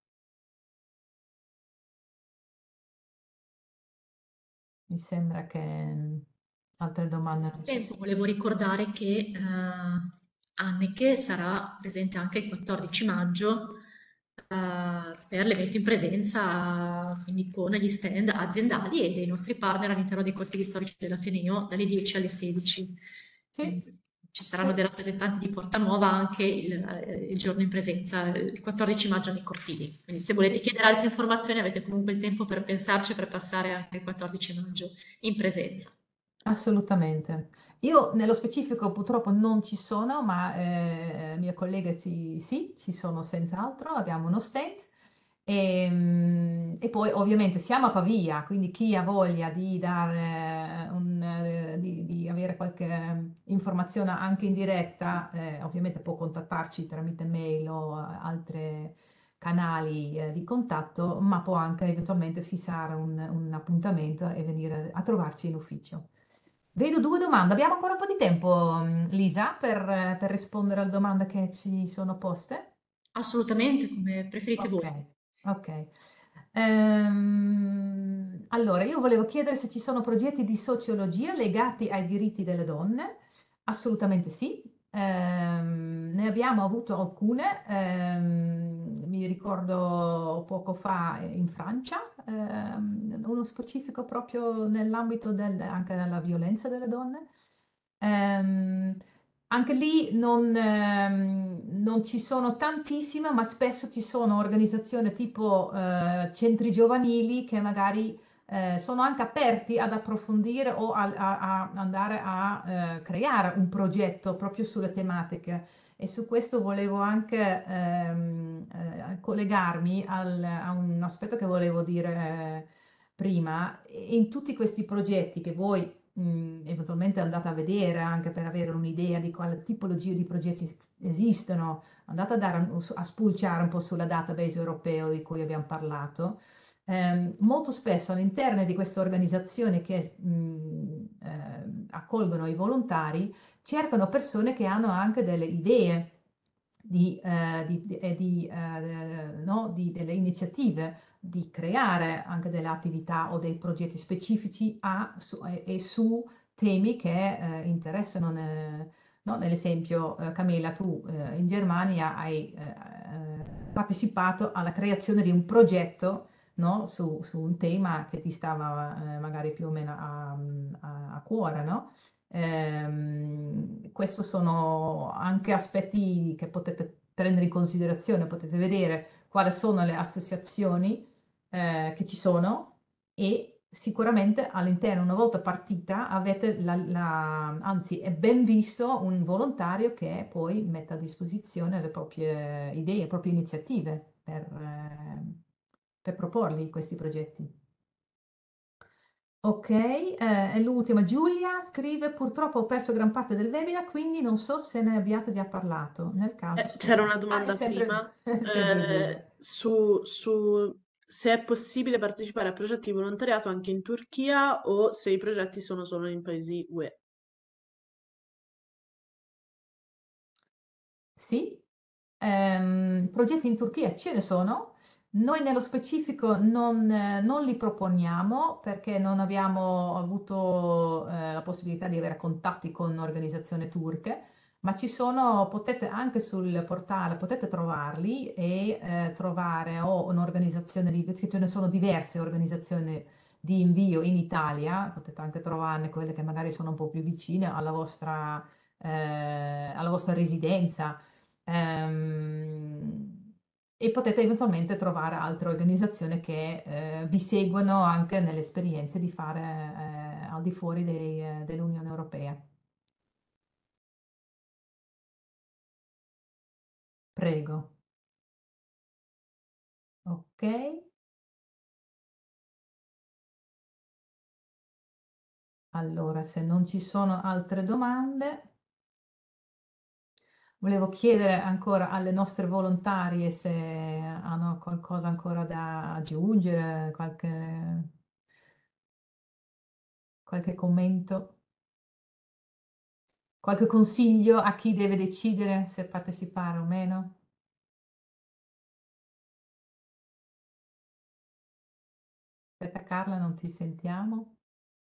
Mi sembra che mm, altre domande non ci Tempo, siano. volevo ricordare che eh, Anneke sarà presente anche il quattordici maggio eh, per l'evento in presenza, quindi con gli stand aziendali e dei nostri partner all'interno dei cortili storici dell'Ateneo dalle dieci alle sedici. Sì, Quindi ci saranno sì, dei rappresentanti di Porta Nuova anche il, eh, il giorno in presenza, il quattordici maggio nei cortili. Quindi se volete sì, chiedere altre informazioni avete comunque il tempo per pensarci e per passare anche il quattordici maggio in presenza. assolutamente. Io nello specifico purtroppo non ci sono, ma eh, mie colleghe ci- sì, ci sono senz'altro, abbiamo uno stand. E, mm, e poi ovviamente siamo a Pavia, quindi chi ha voglia di dare un, eh, di, di avere qualche informazione anche in diretta, eh, ovviamente può contattarci tramite mail o altri canali eh, di contatto, ma può anche eventualmente fissare un, un appuntamento e venire a trovarci in ufficio. Vedo due domande. Abbiamo ancora un po' di tempo, mm, Lisa, per, eh, per rispondere alle domande che ci sono poste? Assolutamente, come preferite Ok, voi. ok. Ehm, allora, io volevo chiedere se ci sono progetti di sociologia legati ai diritti delle donne. Assolutamente sì. Ehm, ne abbiamo avuto alcune. Ehm, mi ricordo poco fa in Francia, ehm, uno specifico proprio nell'ambito del- anche della violenza delle donne. Ehm, Anche lì non, ehm, non ci sono tantissime, ma spesso ci sono organizzazioni tipo eh, centri giovanili che magari eh, sono anche aperti ad approfondire o a, a- a andare a eh, creare un progetto proprio sulle tematiche. E su questo volevo anche ehm, eh, collegarmi al- a un aspetto che volevo dire eh, prima. In tutti questi progetti che voi mh, eventualmente andate a vedere anche per avere un'idea di quale tipologia di progetti es- esistono, andate a, dare un- a spulciare un po' sulla database europeo di cui abbiamo parlato. Ehm, molto spesso all'interno di queste organizzazioni che mh, ehm, accolgono i volontari cercano persone che hanno anche delle idee di, eh, di- di- e di, eh, no, di- delle iniziative di creare anche delle attività o dei progetti specifici a, su, e, e su temi che eh, interessano. ne- no? Nell'esempio, eh, Camilla, tu eh, in Germania hai eh, eh, partecipato alla creazione di un progetto, no? su, su un tema che ti stava eh, magari più o meno a, a- a cuore, no? Ehm, questi sono anche aspetti che potete prendere in considerazione, potete vedere quali sono le associazioni eh, che ci sono e sicuramente all'interno, una volta partita, avete la, la- anzi è ben visto un volontario che poi mette a disposizione le proprie idee, le proprie iniziative per, eh, per proporli questi progetti. Ok, eh, è l'ultima. Giulia scrive: purtroppo ho perso gran parte del webinar, quindi non so se ne abbiate già parlato. Nel caso, Eh, c'era una scusate. Ah, è domanda sempre, prima è sempre Giulia. eh, su, su se è possibile partecipare a progetti di volontariato anche in Turchia o se i progetti sono solo in paesi U E. Sì, ehm, progetti in Turchia ce ne sono. Noi nello specifico non, eh, non li proponiamo perché non abbiamo avuto eh, la possibilità di avere contatti con organizzazioni turche, ma ci sono, potete anche sul portale, potete trovarli e eh, trovare o un'organizzazione, di, perché ce ne sono diverse organizzazioni di invio in Italia, potete anche trovarne quelle che magari sono un po' più vicine alla vostra, eh, alla vostra residenza. Ehm, e potete eventualmente trovare altre organizzazioni che eh, vi seguono anche nelle esperienze di fare eh, al di fuori dei, eh, dell'Unione Europea. Prego. Ok. Allora, se non ci sono altre domande, volevo chiedere ancora alle nostre volontarie se hanno qualcosa ancora da aggiungere, qualche, qualche commento. Qualche consiglio a chi deve decidere se partecipare o meno? Aspetta Carla, non ti sentiamo.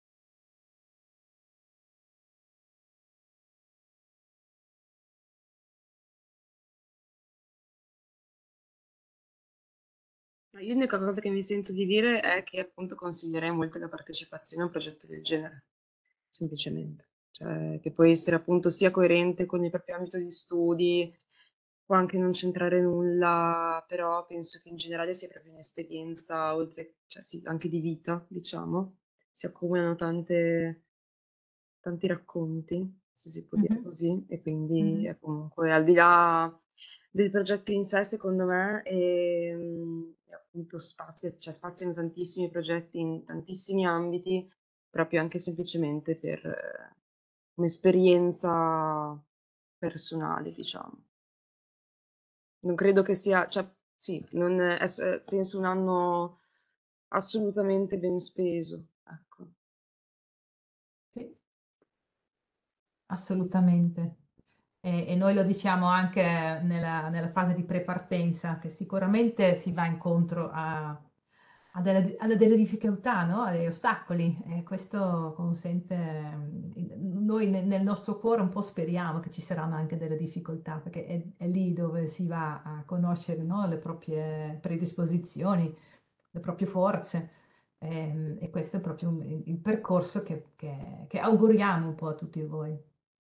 Ma io l'unica cosa che mi sento di dire è che appunto consiglierei molto la partecipazione a un progetto del genere, semplicemente. Cioè, che può essere appunto sia coerente con il proprio ambito di studi, può anche non c'entrare nulla, però penso che in generale sia proprio un'esperienza, oltre, cioè sì, anche di vita, diciamo. Si accomunano tante, tanti racconti, se si può dire Mhm, così, e quindi mhm. è comunque al di là del progetto in sé, secondo me, e, e appunto spazio, cioè spaziano tantissimi progetti in tantissimi ambiti, proprio anche semplicemente per eh, un'esperienza personale, diciamo. Non credo che sia, cioè sì, non è, è- penso un anno assolutamente ben speso, ecco. Sì, assolutamente. E, e noi lo diciamo anche nella, nella fase di prepartenza, che sicuramente si va incontro a, a delle, a delle difficoltà, no? A degli ostacoli, e questo consente, mm, noi nel, nel nostro cuore un po' speriamo che ci saranno anche delle difficoltà, perché è, è lì dove si va a conoscere, no? Le proprie predisposizioni, le proprie forze. Ehm, E, questo è proprio un- il, il percorso che, che che auguriamo un po' a tutti voi.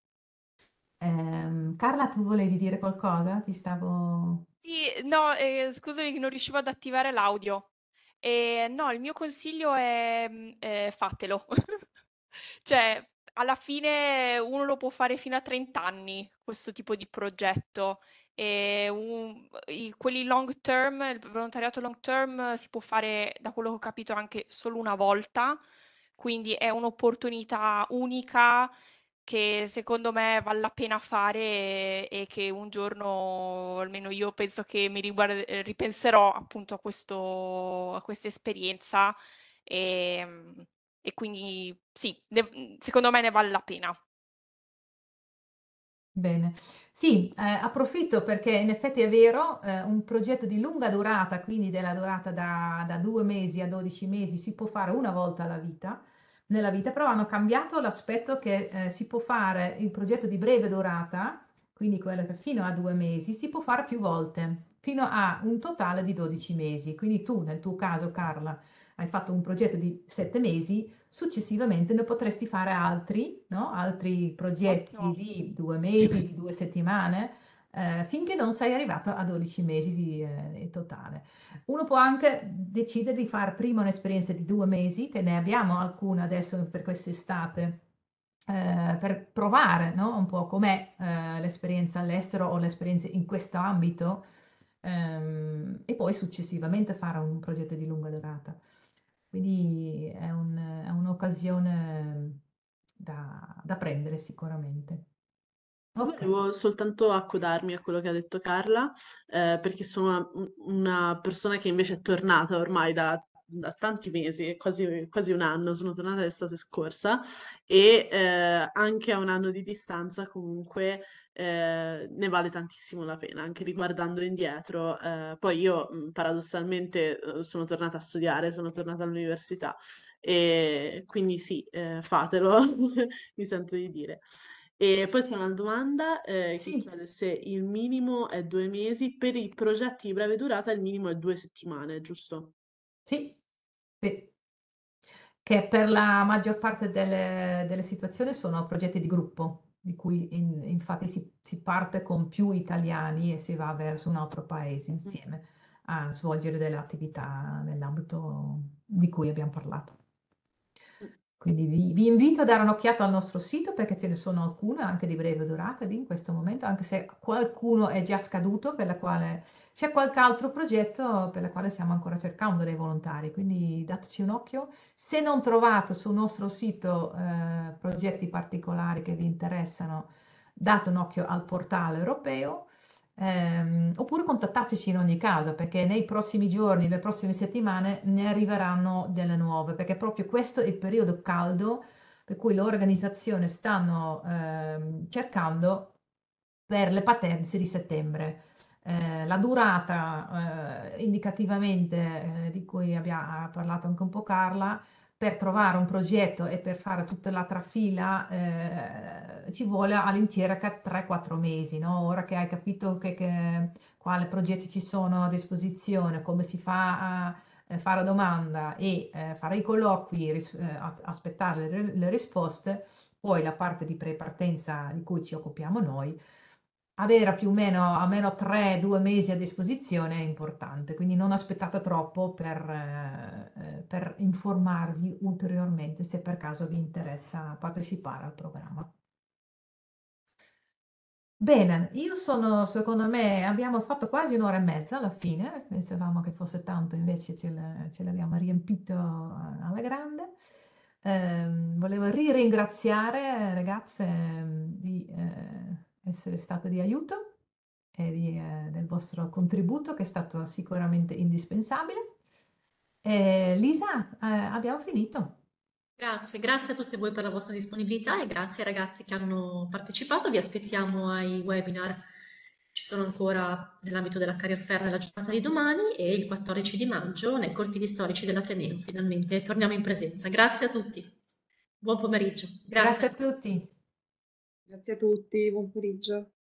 Ehm, Carla, tu volevi dire qualcosa? Ti stavo... Sì, no, eh, scusami che non riuscivo ad attivare l'audio. Eh, no, il mio consiglio è, mm, eh, fatelo. Cioè, alla fine uno lo può fare fino a trenta anni, questo tipo di progetto. E un- i- quelli long term, il volontariato long term si può fare, da quello che ho capito, anche solo una volta, quindi è un'opportunità unica che secondo me vale la pena fare e, e che un giorno, almeno io penso che mi riguarda- eh, ripenserò appunto a questo, a questa esperienza e, e quindi sì, ne- secondo me ne vale la pena. Bene. Sì, eh, approfitto perché in effetti è vero, eh, un progetto di lunga durata, quindi della durata da, da due mesi a dodici mesi, si può fare una volta alla vita, nella vita, però hanno cambiato l'aspetto che eh, si può fare il progetto di breve durata, quindi quello che fino a due mesi, si può fare più volte, fino a un totale di dodici mesi. Quindi tu, nel tuo caso, Carla, hai fatto un progetto di sette mesi, successivamente ne potresti fare altri, no? Altri progetti Ottimo. di due mesi, di due settimane, eh, finché non sei arrivato a dodici mesi di, eh, in totale. Uno può anche decidere di fare prima un'esperienza di due mesi, che ne abbiamo alcune adesso per quest'estate, eh, per provare, no? Un po' com'è eh, l'esperienza all'estero o l'esperienza in questo ambito, ehm, e poi successivamente fare un progetto di lunga durata. Quindi è un- è un'occasione da, da prendere sicuramente. Ok. Volevo soltanto accodarmi a quello che ha detto Carla, eh, perché sono una, una persona che invece è tornata ormai da, da tanti mesi, quasi, quasi un anno, sono tornata l'estate scorsa e eh, anche a un anno di distanza comunque eh, ne vale tantissimo la pena, anche riguardando indietro. Eh, poi io mh, paradossalmente eh, sono tornata a studiare, sono tornata all'università e quindi sì, eh, fatelo, mi sento di dire. E poi c'è una domanda eh, che Sì, chiede se il minimo è due mesi, per i progetti di breve durata il minimo è due settimane, giusto? sì, sì. Che per la maggior parte delle, delle situazioni sono progetti di gruppo, di cui in- infatti si, si parte con più italiani e si va verso un altro paese insieme a svolgere delle attività nell'ambito di cui abbiamo parlato. Quindi vi, vi invito a dare un'occhiata al nostro sito perché ce ne sono alcune anche di breve durata lì in questo momento, anche se qualcuno è già scaduto, per la quale c'è qualche altro progetto per il quale stiamo ancora cercando dei volontari. Quindi dateci un occhio. Se non trovate sul nostro sito eh, progetti particolari che vi interessano, date un occhio al portale europeo. Ehm, oppure contattateci in ogni caso, perché nei prossimi giorni, le prossime settimane ne arriveranno delle nuove, perché proprio questo è il periodo caldo per cui l'organizzazione stanno ehm, cercando per le partenze di settembre. Eh, la durata eh, indicativamente eh, di cui abbia- ha parlato anche un po' Carla, per trovare un progetto e per fare tutta la trafila eh, ci vuole all'incirca tre quattro mesi, no? Ora che hai capito che, che- quali progetti ci sono a disposizione, come si fa a eh, fare domanda e eh, fare i colloqui, ris- eh, as- aspettare le, le risposte, poi la parte di prepartenza di cui ci occupiamo noi, avere più o meno almeno tre due mesi a disposizione è importante, quindi non aspettate troppo per, eh, eh, per informarvi ulteriormente se per caso vi interessa partecipare al programma. Bene, io sono, secondo me, abbiamo fatto quasi un'ora e mezza alla fine, pensavamo che fosse tanto, invece ce l'e- ce l'abbiamo riempito eh, alla grande. Ehm, volevo ri-ringraziare ragazze ehm, di eh, essere state di aiuto e di, eh, del vostro contributo che è stato sicuramente indispensabile. Eh, Lisa, eh, abbiamo finito. Grazie, grazie a tutte voi per la vostra disponibilità e grazie ai ragazzi che hanno partecipato. Vi aspettiamo ai webinar. Ci sono ancora nell'ambito della Career Fair nella giornata di domani e il quattordici di maggio nei cortili storici dell'Ateneo. Finalmente torniamo in presenza. Grazie a tutti. Buon pomeriggio. Grazie a Grazie. tutti. Grazie a tutti, buon pomeriggio.